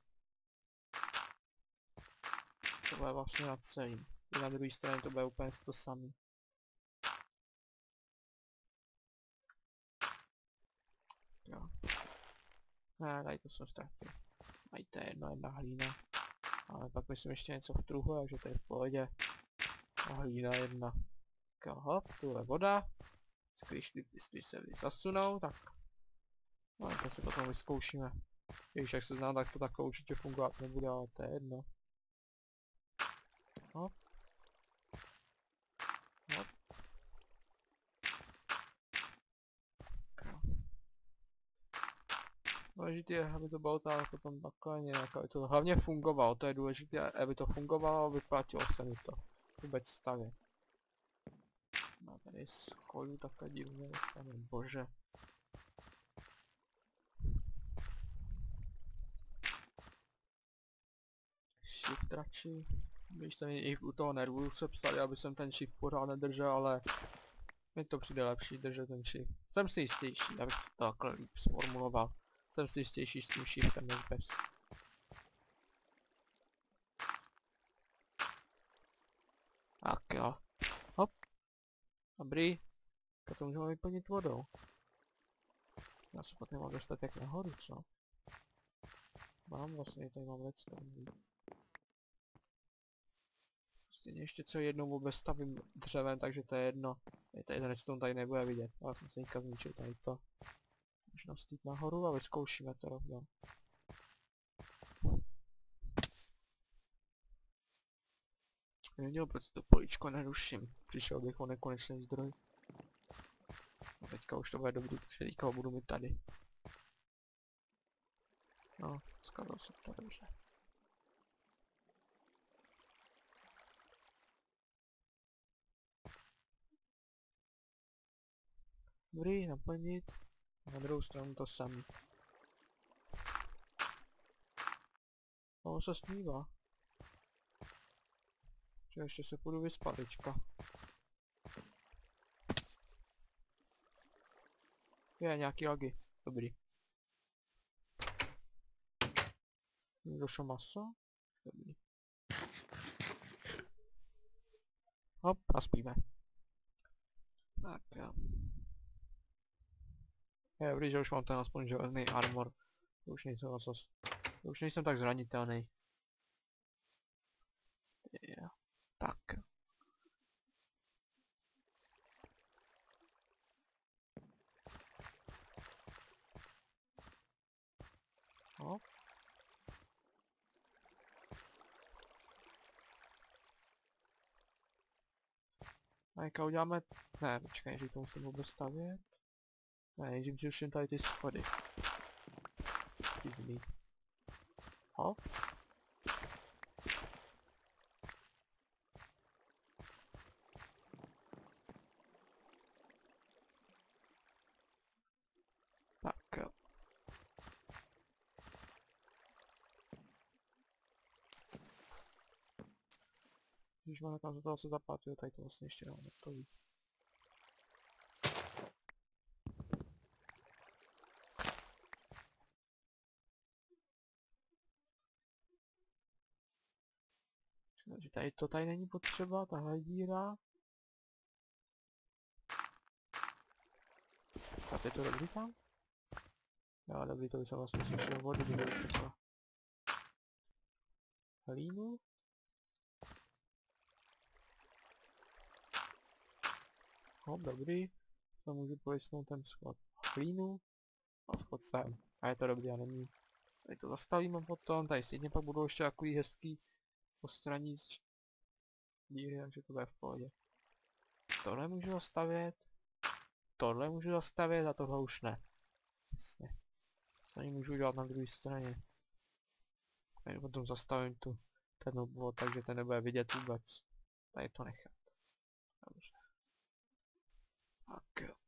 S1: To bude vlastně na celým. I na druhé straně to bude úplně to samý. Jo. Ne, tady to jsem ztratil. Tady to je jedno, jedna hlína. Ale pak myslím ještě něco v truhu, takže to je v pohodě. A hlína jedna. Tak hop, tu je voda. Když ty pistry se zasunou, tak... No, to si potom vyzkoušíme. Když jak se znám, tak to takhle určitě fungovat nebude, ale to je jedno. Hop. Hop. Důležité je, aby to bylo tak potom takhle nějak, aby to hlavně fungovalo, to je důležité, aby to fungovalo a vyplatilo se mi to vůbec stavět. No tady schodu takhle divně, pane bože. Shift radši, když to i u toho nervu se psali, aby jsem ten shift pořád nedržel, ale mi to přijde lepší držet ten shift. Jsem si jistější, abych to takhle líp sformuloval. Jsem si jistější s tím shiftem než bez. Tak jo. Hop. Dobrý. Tak to můžeme vyplnit vodou. Já se potom mám dostat jak nahoru, co? Mám vlastně, tady mám redstone. Prostě ještě co jednou vůbec stavím dřevem, takže to je jedno. Tady ten redstone tady nebude vidět. Ale jsem se teďka zničil tady to. Možná stít nahoru a vyzkoušíme to rovnou. Nevěděl, proč to políčko neruším. Přišel bych o nekonečný zdroj. A teďka už to bude dobrý, protože teďka ho budu mít tady. No, skladal jsem to dobře. Dobrý, naplnit. Na druhou stranu to samý. No, se smívá. Že ještě se půjdu vyspat teďka. Je, nějaký lagy. Dobrý. Došlo maso? Dobrý. Hop, a spíme. Tak jo. Je dobrý, že už mám ten aspoň železný armor. To už nejsem zas... To už nejsem tak zranitelný. Jo. Tak. Hop. A jaká uděláme... Ne, počkej, že to musím vůbec stavět. Ne, nejdřív zruším tady ty schody. Divný. Hop. když má nekam za toho se zapátuje, tady to vlastně ještě nám nestojí. Takže tady to tady není potřeba, tahle díra. A teď to dobrý tam? Jo, dobrý, to by se vlastně slyšel vody, kdyby třeba hlínu. No, dobrý. To můžu pojistnout ten schod hlínu. A schod sem. A je to dobrý a není. Tady to zastavíme potom, tady stejně pak budou ještě takový hezký postraní z díry, takže to bude v pohodě. Tohle můžu zastavět. Tohle můžu zastavět a tohle už ne. Jasně. To ani můžu dělat na druhé straně. Tady potom zastavím tu ten obvod, takže ten nebude vidět vůbec. Tady to nechat. Dobře. Tak jo.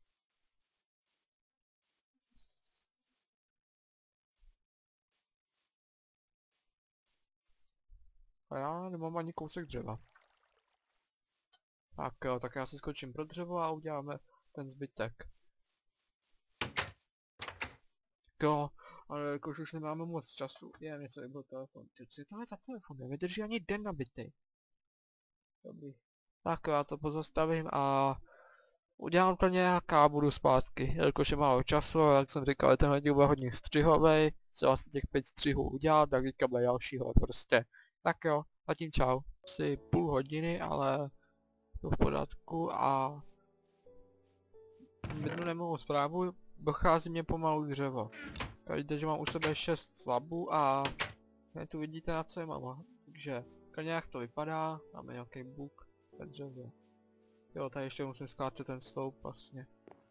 S1: A já nemám ani kousek dřeva. Tak jo, tak já si skočím pro dřevo a uděláme ten zbytek. Jo, ale jakož už nemáme moc času. Je, něco by byl telefon. Ty, co je tohle za telefon? Nevydrží ani den nabitej. Dobrý. Tak jo, já to pozastavím a udělám to nějak a budu zpátky. Jelikož je málo času, jak jsem říkal, tenhle díl bude hodně střihovej. Se vlastně těch pět střihů udělat, tak teďka bude dalšího prostě. Tak jo, zatím čau. Asi půl hodiny, ale to v pořádku a jednu nemohu zprávu, dochází mě pomalu dřevo. Vidíte, že mám u sebe šest slabů a tu vidíte, na co je mám. Takže nějak to vypadá, máme nějaký buk ve dřevě. Jo, tady ještě musím skácet ten sloup vlastně.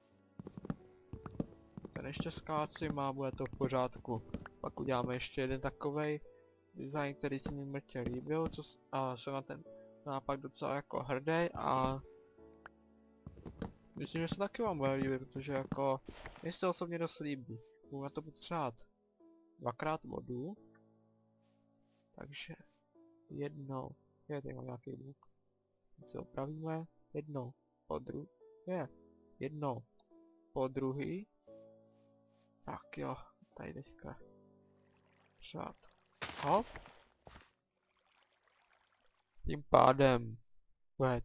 S1: Ten ještě skácím a bude to v pořádku. Pak uděláme ještě jeden takovej design, který se mi mrtě líbil, co s, a jsem na ten nápad docela jako hrdý a myslím, že se taky vám bude líbit, protože jako mě se osobně dost líbí. Budu na to potřebovat dvakrát vodu, takže jednou, je, tady mám nějaký buk, teď se opravíme, jednou po druhý, je, jednou po druhý, tak jo, tady teďka přát, hop, tím pádem bude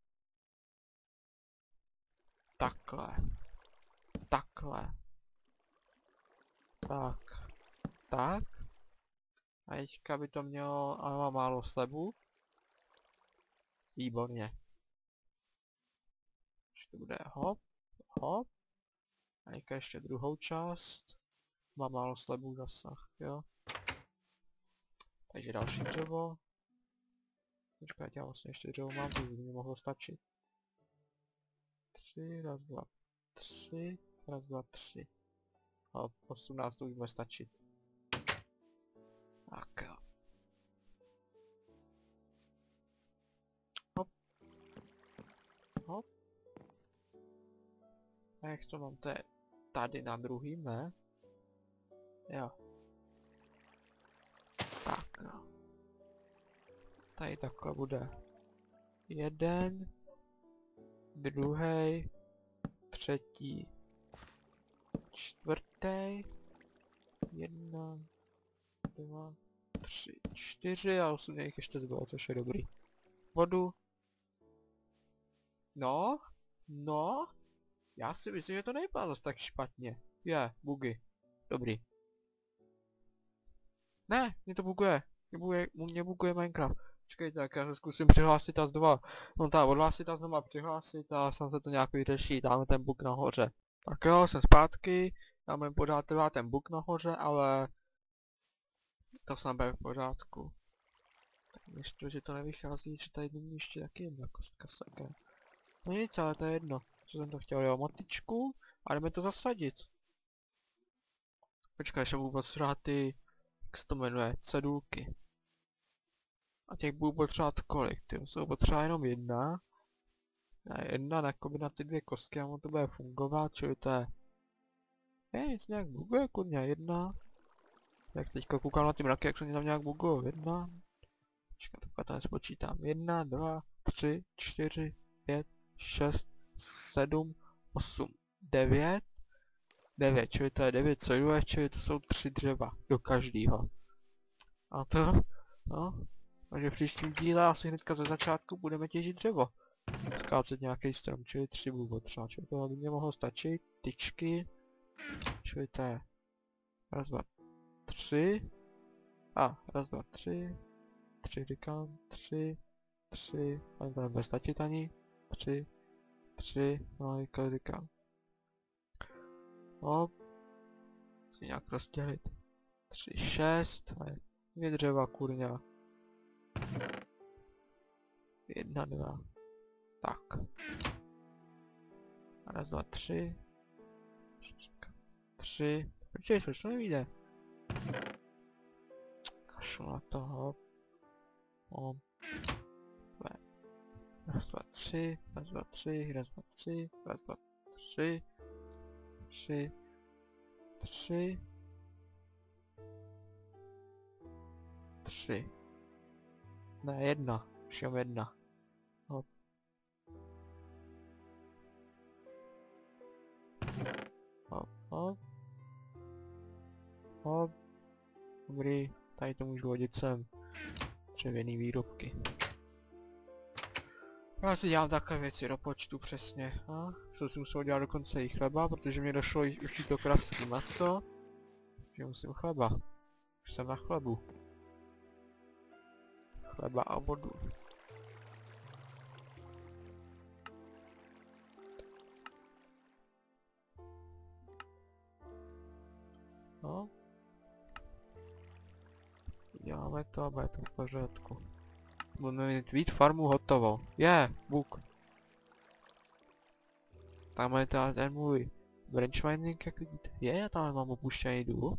S1: takhle, takhle, tak, tak, a teďka by to mělo, ale má málo slebu, výborně, ještě bude hop, hop, a teďka ještě druhou část, má málo slebů zasah, jo, takže další dřevo, počkejte, já vlastně ještě dřevo mám, to by mi mohlo stačit. Tři, raz, dva, tři, raz, dva, tři. A osmnáct to už bude stačit. Tak jo. Hop. Hop. A jak to mám, to je tady na druhým, ne? Jo. Tak jo. Tady takhle bude. Jeden. Druhý. Třetí. Čtvrtý. Jedna. Dva. Tři. Čtyři a osm jich ještě zbylo, což je dobrý. Vodu. No. No. Já si myslím, že to nevypadá zase tak špatně. Je, bugy. Dobrý. Ne, mě to buguje. Mě buguje, mě buguje Minecraft. Počkejte, tak já se zkusím přihlásit a znova. No tak odhlásit a znova přihlásit a snad se to nějak vyřeší. Dáme ten bug nahoře. Tak jo, jsem zpátky. Dáme pořád trvá ten bug nahoře, ale to snad bude v pořádku. Tak ještě, že to nevychází, že tady není ještě taky jedna kostka sakra. No nic, ale to je jedno. Co jsem to chtěl, jo, motičku a jdeme to zasadit. Počkej, ještě budu potřebovat ty, jak se to jmenuje, cedulky. A těch budu potřebovat kolik, ty jsou potřeba jenom jedna. A jedna na, na ty dvě kostky a ono to bude fungovat, čili to je... Je, nic nějak buguje, kurňa, jedna. Jak teďka koukám na ty mraky, jak se tam nějak bugují, jedna. Počkat, to tam spočítám. Jedna, dva, tři, čtyři, pět, šest, sedm, osm, devět. devět, čili to je devět cedulů, čili to jsou tři dřeva do každého. A to, no, takže v příštím díle asi hnedka ze začátku budeme těžit dřevo. Skácet nějaký strom, čili tři budu třeba, čili to by mě mohlo stačit. Tyčky, čili to je raz, dva, tři. A, raz, dva, tři. Tři říkám, tři, tři, ani to nebude stačit ani. Tři, tři, no a říkám. No, musím nějak rozdělit. Tři, šest, dvě dřeva, kurňa. Jedna, dva. Tak. Raz, dva, tři. Tři. Počkej, proč to nevíde? Kašlu na toho. O. Raz, dva, tři. Raz, dva, tři. Raz, dva, tři. Raz, dva, tři. Tři. Tři. Tři. Ne, jedna. Všem jedna. Hop. Hop, hop. Hop. Dobrý, tady to můžu hodit sem. Dřevěný výrobky. Já si dělám takové věci do počtu přesně. A co si musel dělat dokonce i chleba, protože mi došlo už to kravský maso. Takže musím chleba. Už jsem na chlebu. Chleba a vodu. No. Děláme to a bude to v pořádku. Budeme mít víc farmu hotovo. Je, yeah, buk. Tam je to ten můj branch mining, jak vidíte. Je, já tam mám opuštěný důl.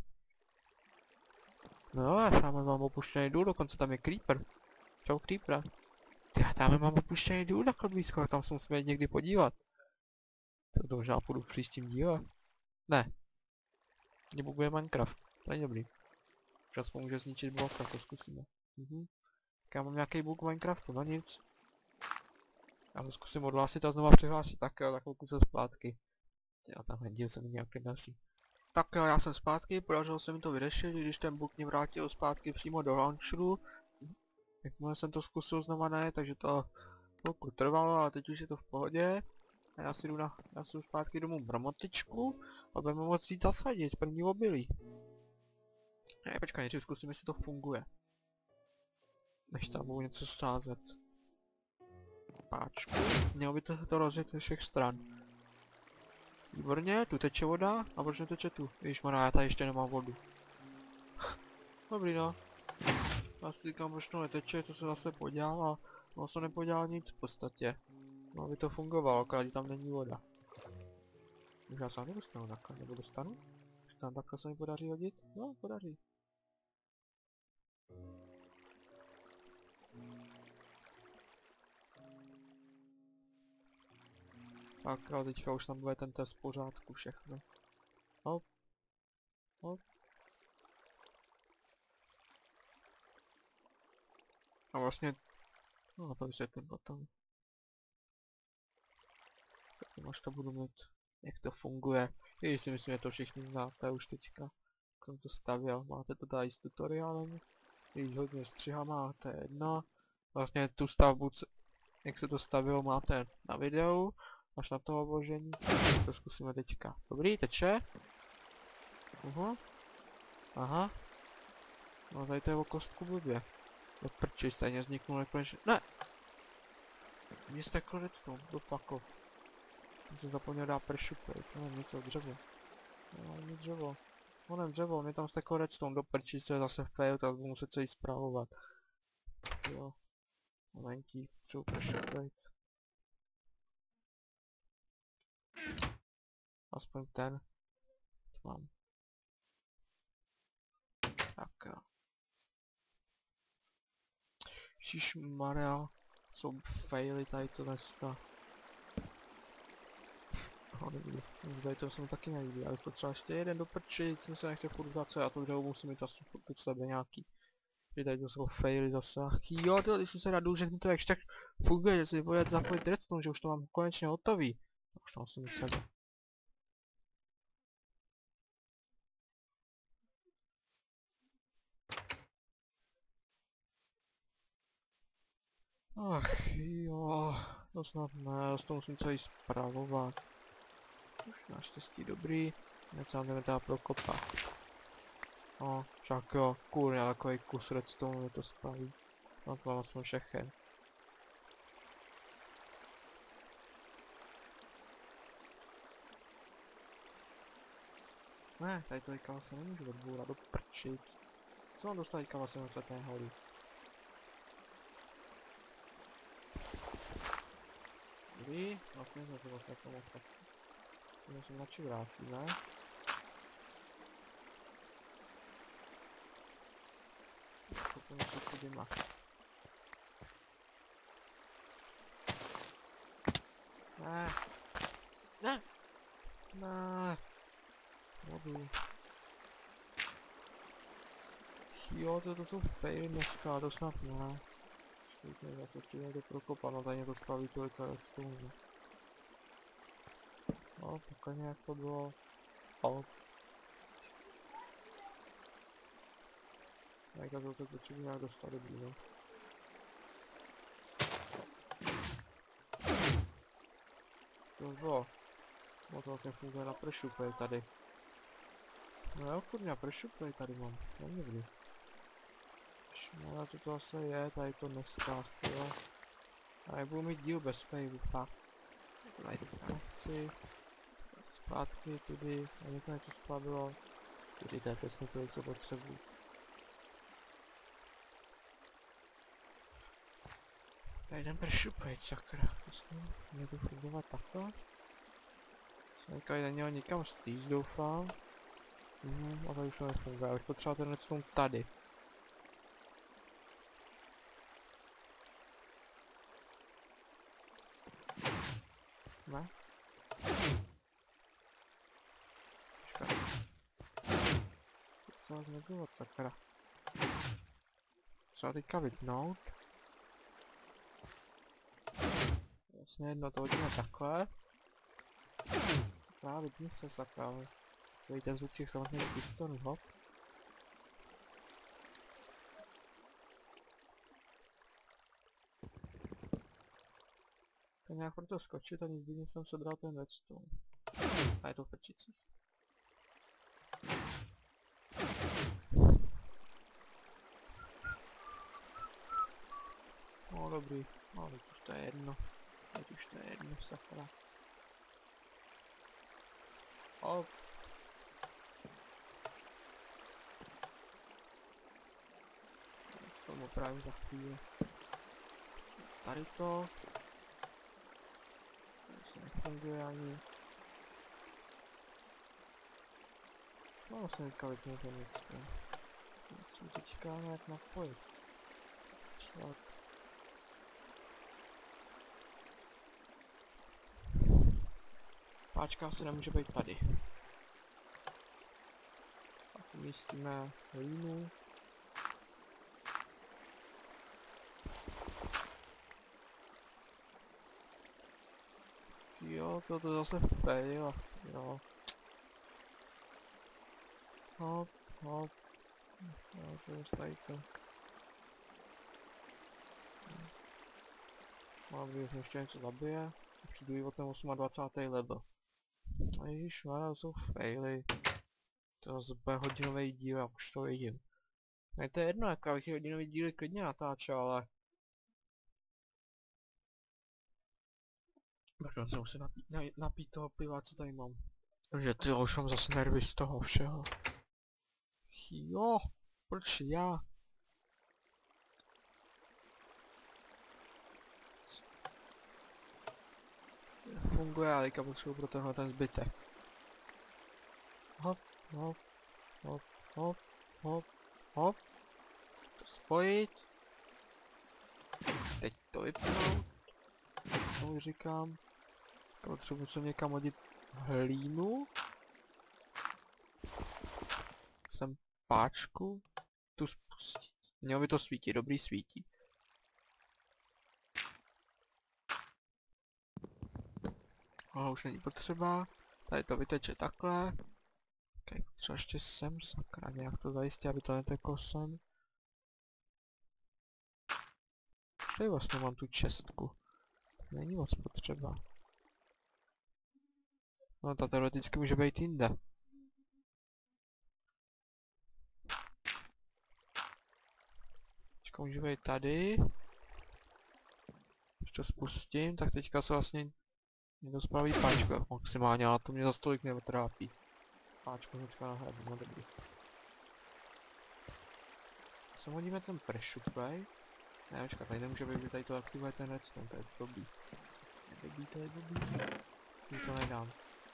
S1: No, já tam mám opuštěný důl, dokonce tam je creeper. Čau creeper. Já tam mám opuštěný důl takhle blízko, tam se musíme někdy podívat. To, to možná půjdu v příštím díle. Ne. Mě buguje Minecraft, to je dobrý. Čas pomůže zničit blok, tak to zkusíme. Mhm. Tak já mám nějaký bug v Minecraftu, no nic. Já to zkusím odhlásit a znova přihlásit, tak jo, tak chvilku se zpátky. Já tam hendil se mi nějak nedaří. Tak jo, já jsem zpátky, podařilo se mi to vyřešit, když ten bug mě vrátil zpátky přímo do launcheru. Jakmile jsem to zkusil znova ne, takže to chvilku trvalo, ale teď už je to v pohodě. A já si jdu na, já si jdu zpátky domů bromotičku a budeme moct jít zasadit první obilí. Ne, počkej, nejdřív zkusím, jestli to funguje. Než tam budu něco sázet. Páčku. Mělo by to, to rozjet ze všech stran. Výborně, tu teče voda, a proč neteče tu? Ježišmarja, já tady ještě nemám vodu. Dobrý no. Já si říkám, proč to neteče, co se zase podělal a ono se nepodělal nic v podstatě. No, aby to fungovalo, když tam není voda. Už já se nedostanu takhle, nebo dostanu? Už tam takhle se mi podaří hodit? No, podaří. Tak jo, teďka už tam bude ten test v pořádku všechno. Hop. Hop. A vlastně... No to vysvětlím potom. Tak až to budu mít, jak to funguje. Když si myslím, že to všichni znáte už teďka. Jsem to stavěl, máte to tady s tutoriálem. Když hodně střihama, to je jedno. Vlastně tu stavbu, jak se to stavilo, máte na videu. Až na to obložení. To zkusíme teďka. Dobrý, teče. Uhum. Aha. No tady to je o kostku blbě. Do prči, stejně vzniknul nekonečně. Ne! Mně steklo redstone, do pako. Jsem zapomněl dát pressure plate, no něco dřevo. No, nic dřevo. No ne dřevo, mě tam steklo redstone, do prči, se zase v fail, tak budu muset se jí zpravovat. Jo. Momentí, třeba pressure plate. Aspoň ten. To mám. Tak jo. Šišmarja. Jsou faily tady to dneska. No nebudu. Tady to se mi taky nelíbí, ale potřeba ještě jeden do prči, jsem se nechtěl furt dát, co já to dřevo musím mít asi pod sebe nějaký. Tady to jsou faily zase. Jo, to, když jsem se radu, že mi to ještě tak funguje, že si bude zapojit redstone, že už to mám konečně hotový. Už to musím mít sebe. Ach jo, to snad ne, to musím celý zpravovat. Už naštěstí dobrý, hned se nám jdeme teda prokopat. No, však jo, kurňa, takový kus redstone mi to spraví. No to mám aspoň všechen. Ne, tady to teďka se nemůžu odbourat do prčic. Co mám dostat teďka vlastně na té hory? Kdy? Vlastně jsme to vlastně jako moc tak. To se radši vrátíme. Potom se chodíme. Ne. Ne. Ne. Vodu. Jo, to, to jsou faily dneska, to snad ne. Počkejte, zase chci někde prokopat, no tady někdo spraví tolika redstone. No, takhle nějak to bylo. Hop. Jak to teď potřebuji nějak dostat dobrý, no. To bylo. No to vlastně funguje na pršu play tady. No jo, kurňa, pršu play tady mám, no někdy. No co to zase je, tady to dneska, jo. A nebudu mít díl bez failu, fakt. Najdu práci. Zpátky tudy, a někdo něco spadlo. Tady to je přesně to, co potřebuji. Tady jdem pršupejt, sakra. Vlastně nebudu fungovat takhle. Tady neměl nikam stýct, doufám. Mhm, a tady už to nefunguje, už potřeba ten redstone tady. Ne? Počkat. Co vás nebylo, sakra. Třeba teďka vypnout. Vlastně jedno to hodíme takhle. Právě vypni se, sakra. Tady ten zvuk těch samotných pistonů, hop. To nějak proto skočit a nikdy jsem sebral ten redstone. A je to v prčicích. No dobrý, no teď už to je jedno. Teď už to je jedno, sakra. Hop. Tomu opravím za chvíli. Tady to. Tady se nefunguje ani. No vlastně teďka vypnu ten něco. Musím teďka nějak napojit. Člat. Páčka asi nemůže být tady. Tak umístíme hlínu. Jo, to to zase fail, jo. Hop, hop. Jo, to je stajte. Mám bych ještě něco zabije. Přijdu o ten dvacátý osmý level. A ježišmarja, to jsou faily. To bude hodinový díl, já už to vidím. Ne, to je jedno, jaká bych hodinový díly klidně natáčel, ale... Pardon, se musím napít, na, napít toho piva, co tady mám. Takže ty už mám zase nervy z toho všeho. Jo, proč já? Funguje, ale teďka potřebuji pro tenhle ten zbytek. Hop, hop, hop, hop, hop, hop. To spojit. Teď to vypnout. To říkám. Potřebuji se někam hodit hlínu. Sem páčku. Tu spustit. Mělo by to svítit, dobrý svítí. Tohle už není potřeba. Tady to vyteče takhle. Okay, třeba ještě sem, sakra, nějak to zajistí, aby to neteklo sem. Tady vlastně mám tu čestku. Není moc potřeba. No ta teoreticky může být jinde. Teďka může být tady. Když to spustím, tak teďka se vlastně někdo spraví páčko maximálně, ale to mě za stolik netrápí. Páčko hnedka nahradí, no dobrý. Co hodíme ten pressure play? Ne, počkat, tady nemůže být, že tady to aktivuje ten redstone, to je blbý. Blbý, to je blbý. Tím to nedám.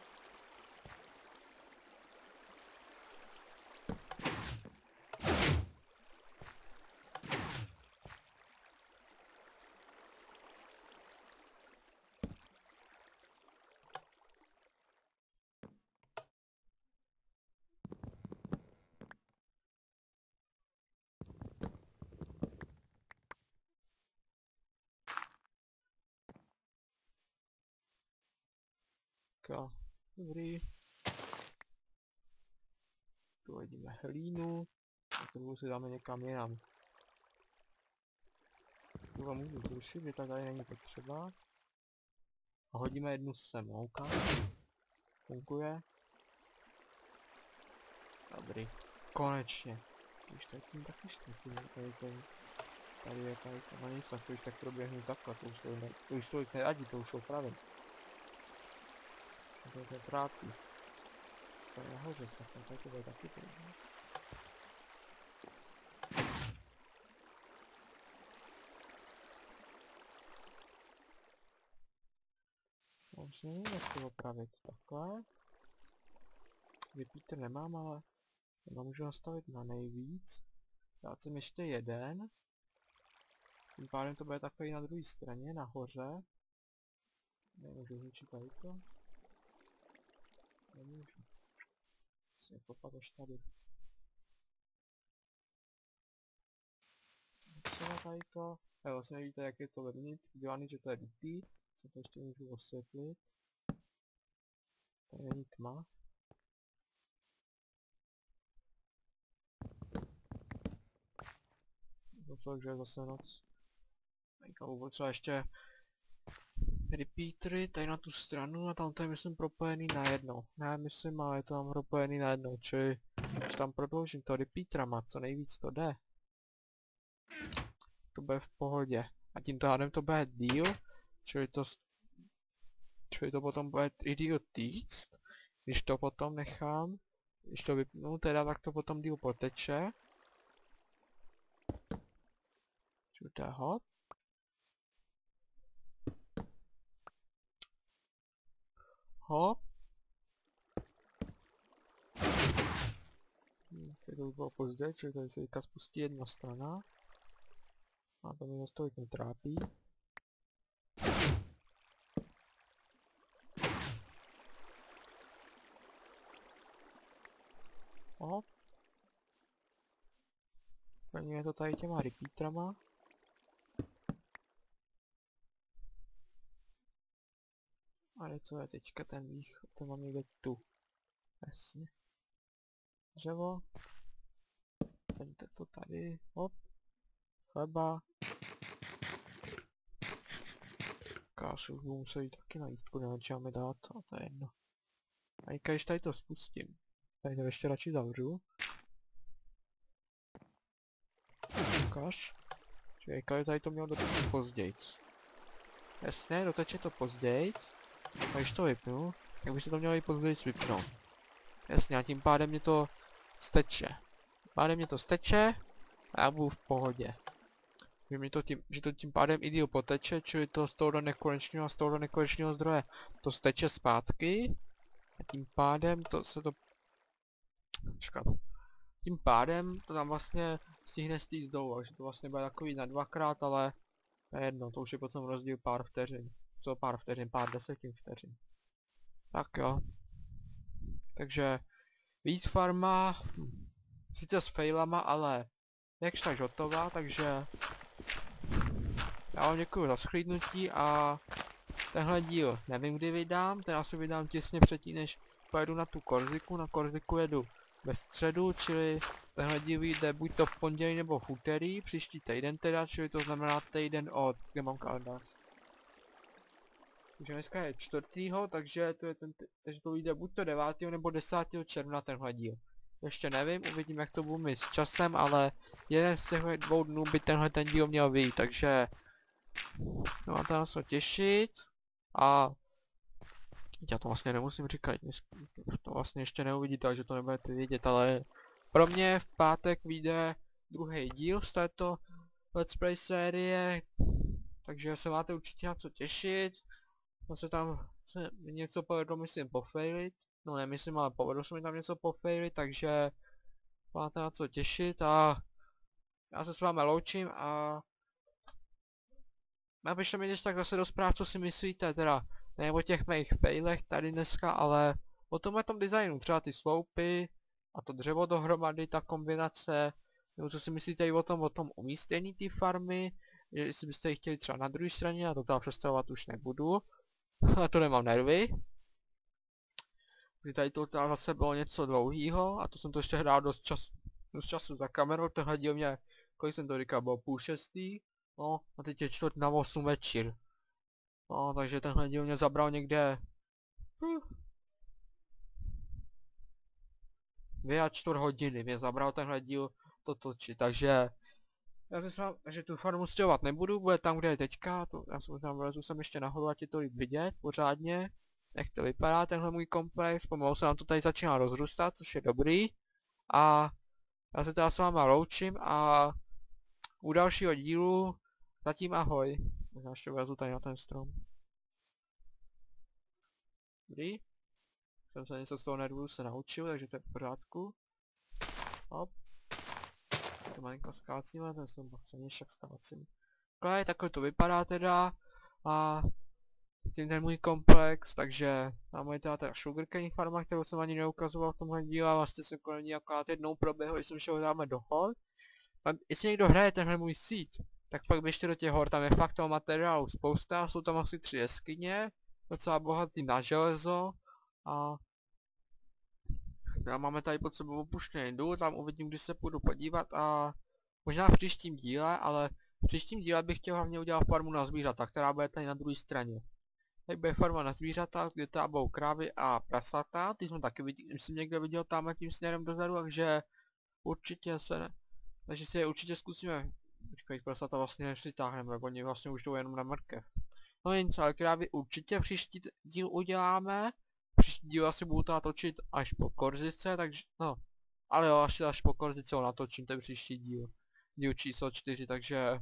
S1: Jo, dobrý. Tu hodíme hlínu. A tu si dáme někam jinam. Tu vám můžu zrušit, že ta tady není potřeba. A hodíme jednu sem, OK. Funguje. Dobrý. Konečně. Když tady tím taky štětím, tady tady. Tady je tady to, no nic, tak to už tak proběhnu takhle, to už to, ne, to už tolik neradí, to už opravím. To to trápí. To je nahoře sakra, to bude taky to. Už nevím, jak to opravit takhle. Repeater nemám, ale já můžu nastavit na nejvíc. Dát sem ještě jeden. Tím pádem to bude takový na druhé straně, nahoře. Nemůžu zničit tady to. Nemůžu. Musím kopat až tady. Třeba tady to. Jo, vlastně nevíte, jak je to vevnitř, udělaný, že to je repeat. Co to ještě můžu osvětlit. Tady není tma. To že je zase noc. Teďka budu potřeba ještě repeatery tady na tu stranu a tam to je myslím propojený na jedno. Ne, myslím, ale je to tam propojený na jedno, čili když tam prodloužím to repeaterama, co nejvíc to jde. To bude v pohodě. A tím pádem to bude díl, čili to, čili to potom bude i díl týct. Když to potom nechám, když to vypnu teda, tak to potom díl poteče. Čili to je hot. Hop. Hm, teď to už bylo pozdě, čili tady se teďka spustí jedna strana. A to mě zase tolik netrápí. Hop. Plníme to tady těma repeaterama. Ale co je teďka ten východ, to mám někde tu. Jasně. Dřevo. Pojďte to tady, hop. Chleba. Kášu už budu muset jít taky na jístku, nevím, či máme dát, a to je jedno. A když tady to spustím, tady to ještě radši zavřu. Káš. Čekaj, tady to mělo doteče pozdějc. Jasně, doteče to pozdějc. A když to vypnu, tak by se to mělo i pozdějc vypnout. Jasně, a tím pádem mě to steče. Tím pádem mě to steče a já budu v pohodě. Že, mi to tím, že to tím pádem i díl poteče, čili to z toho nekonečného a z toho nekonečného zdroje to steče zpátky. A tím pádem to se to... Počkat. Tím pádem to tam vlastně stihne stýt z dolů, že to vlastně bude takový na dvakrát, ale to je jedno, to už je potom rozdíl pár vteřin. Co pár vteřin, pár desetin vteřin. Tak jo. Takže víc farma, hm, sice s failama, ale jakž tak hotová, takže já vám děkuji za shlídnutí a tenhle díl nevím kdy vydám, ten asi vydám těsně předtím, než pojedu na tu Korziku. Na Korziku jedu ve středu, čili tenhle díl vyjde buď to v pondělí nebo v úterý, příští týden teda, čili to znamená týden od, kde mám kalendář. Takže dneska je čtvrtýho, takže to je ten, takže to vyjde buď to devátého nebo desátého června tenhle díl. Ještě nevím, uvidím jak to budu mít s časem, ale jeden z těch dvou dnů by tenhle ten díl měl vyjít, takže no a to nás se těšit a já to vlastně nemusím říkat, to vlastně ještě neuvidíte, takže to nebudete vědět, ale pro mě v pátek vyjde druhý díl z této Let's Play série, takže se máte určitě na co těšit. Zase tam se něco povedlo, myslím, pofailit, no nemyslím, ale povedlo se mi tam něco pofailit, takže máte na co těšit a já se s vámi loučím a napište mi když tak zase do zpráv, co si myslíte, teda ne o těch mých failech tady dneska, ale o tomhle tom designu, třeba ty sloupy a to dřevo dohromady, ta kombinace, nebo co si myslíte i o tom, o tom umístění té farmy, že jestli byste ji chtěli třeba na druhé straně, a to tam představovat už nebudu, a to nemám nervy. Tady to teda zase bylo něco dlouhýho a to jsem to ještě hrál dost, čas, dost času za kamerou, tenhle díl mě, kolik jsem to říkal, bylo půl šestý, no a teď je čtvrt na osm večer. No, takže tenhle díl mě zabral někde hm, dvě a čtvrt hodiny mě zabral tenhle díl to točit, takže já se s vámi, takže tu farmu stěhovat nebudu, bude tam kde je teďka, to, já jsem tam vlezu sem ještě nahoru, ať je to líp vidět pořádně, jak to vypadá tenhle můj komplex, pomalu se nám to tady začíná rozrůstat, což je dobrý a já se teda s váma loučím a u dalšího dílu zatím ahoj. Já ještě vlezu tady na ten strom. Dobrý. Jsem se něco z toho nervu se naučil, takže to je v pořádku. Hop. To malinko skácíme, ten strom se však skácím. Okay, takhle to vypadá teda. A tím ten můj komplex, takže tam je teda ta sugarcane farma, kterou jsem ani neukazoval v tomhle díle, a vlastně jsem kolem ní akorát jednou proběhl, když jsem šel dáme do hor. Tam, jestli někdo hraje tenhle můj síť, tak fakt běžte do těch hor, tam je fakt toho materiálu spousta, jsou tam asi tři jeskyně, docela bohatý na železo a já máme tady pod sebou opuštěný důl, tam uvidím, kdy se půjdu podívat a možná v příštím díle, ale v příštím díle bych chtěl hlavně udělat farmu na zvířata, která bude tady na druhé straně. Tady bude farma na zvířata, kde tam budou krávy a prasata, ty jsme taky viděli, jsem někde viděl tam tím směrem dozadu, takže určitě se ne... Takže si je určitě zkusíme. Počkej, prasata vlastně nepřitáhneme, oni vlastně už jdou jenom na mrkev. No nic, ale krávy určitě příští díl uděláme. Příští díl asi budu to natočit až po Korzice, takže no. Ale jo, až, až po Korzice ho natočím ten příští díl. Díl číslo čtyři, takže...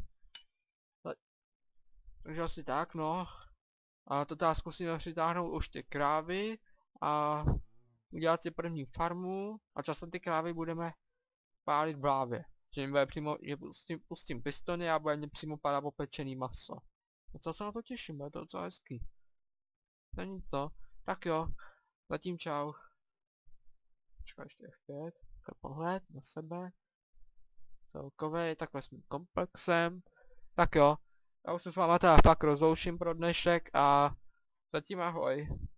S1: Takže asi tak, no. A to teda zkusíme přitáhnout už ty krávy a udělat si první farmu a časem ty krávy budeme pálit v lávě. Že mi bude přímo, že pustím, pustím pistony a bude mě přímo padat opečený maso. Docela se na to těším, bude to docela hezký. Není to. Tak jo, zatím čau. Počkej ještě F pět, takhle pohled na sebe. Celkově, takhle s mým komplexem. Tak jo, já už se s váma teda fakt rozloučím pro dnešek a zatím ahoj.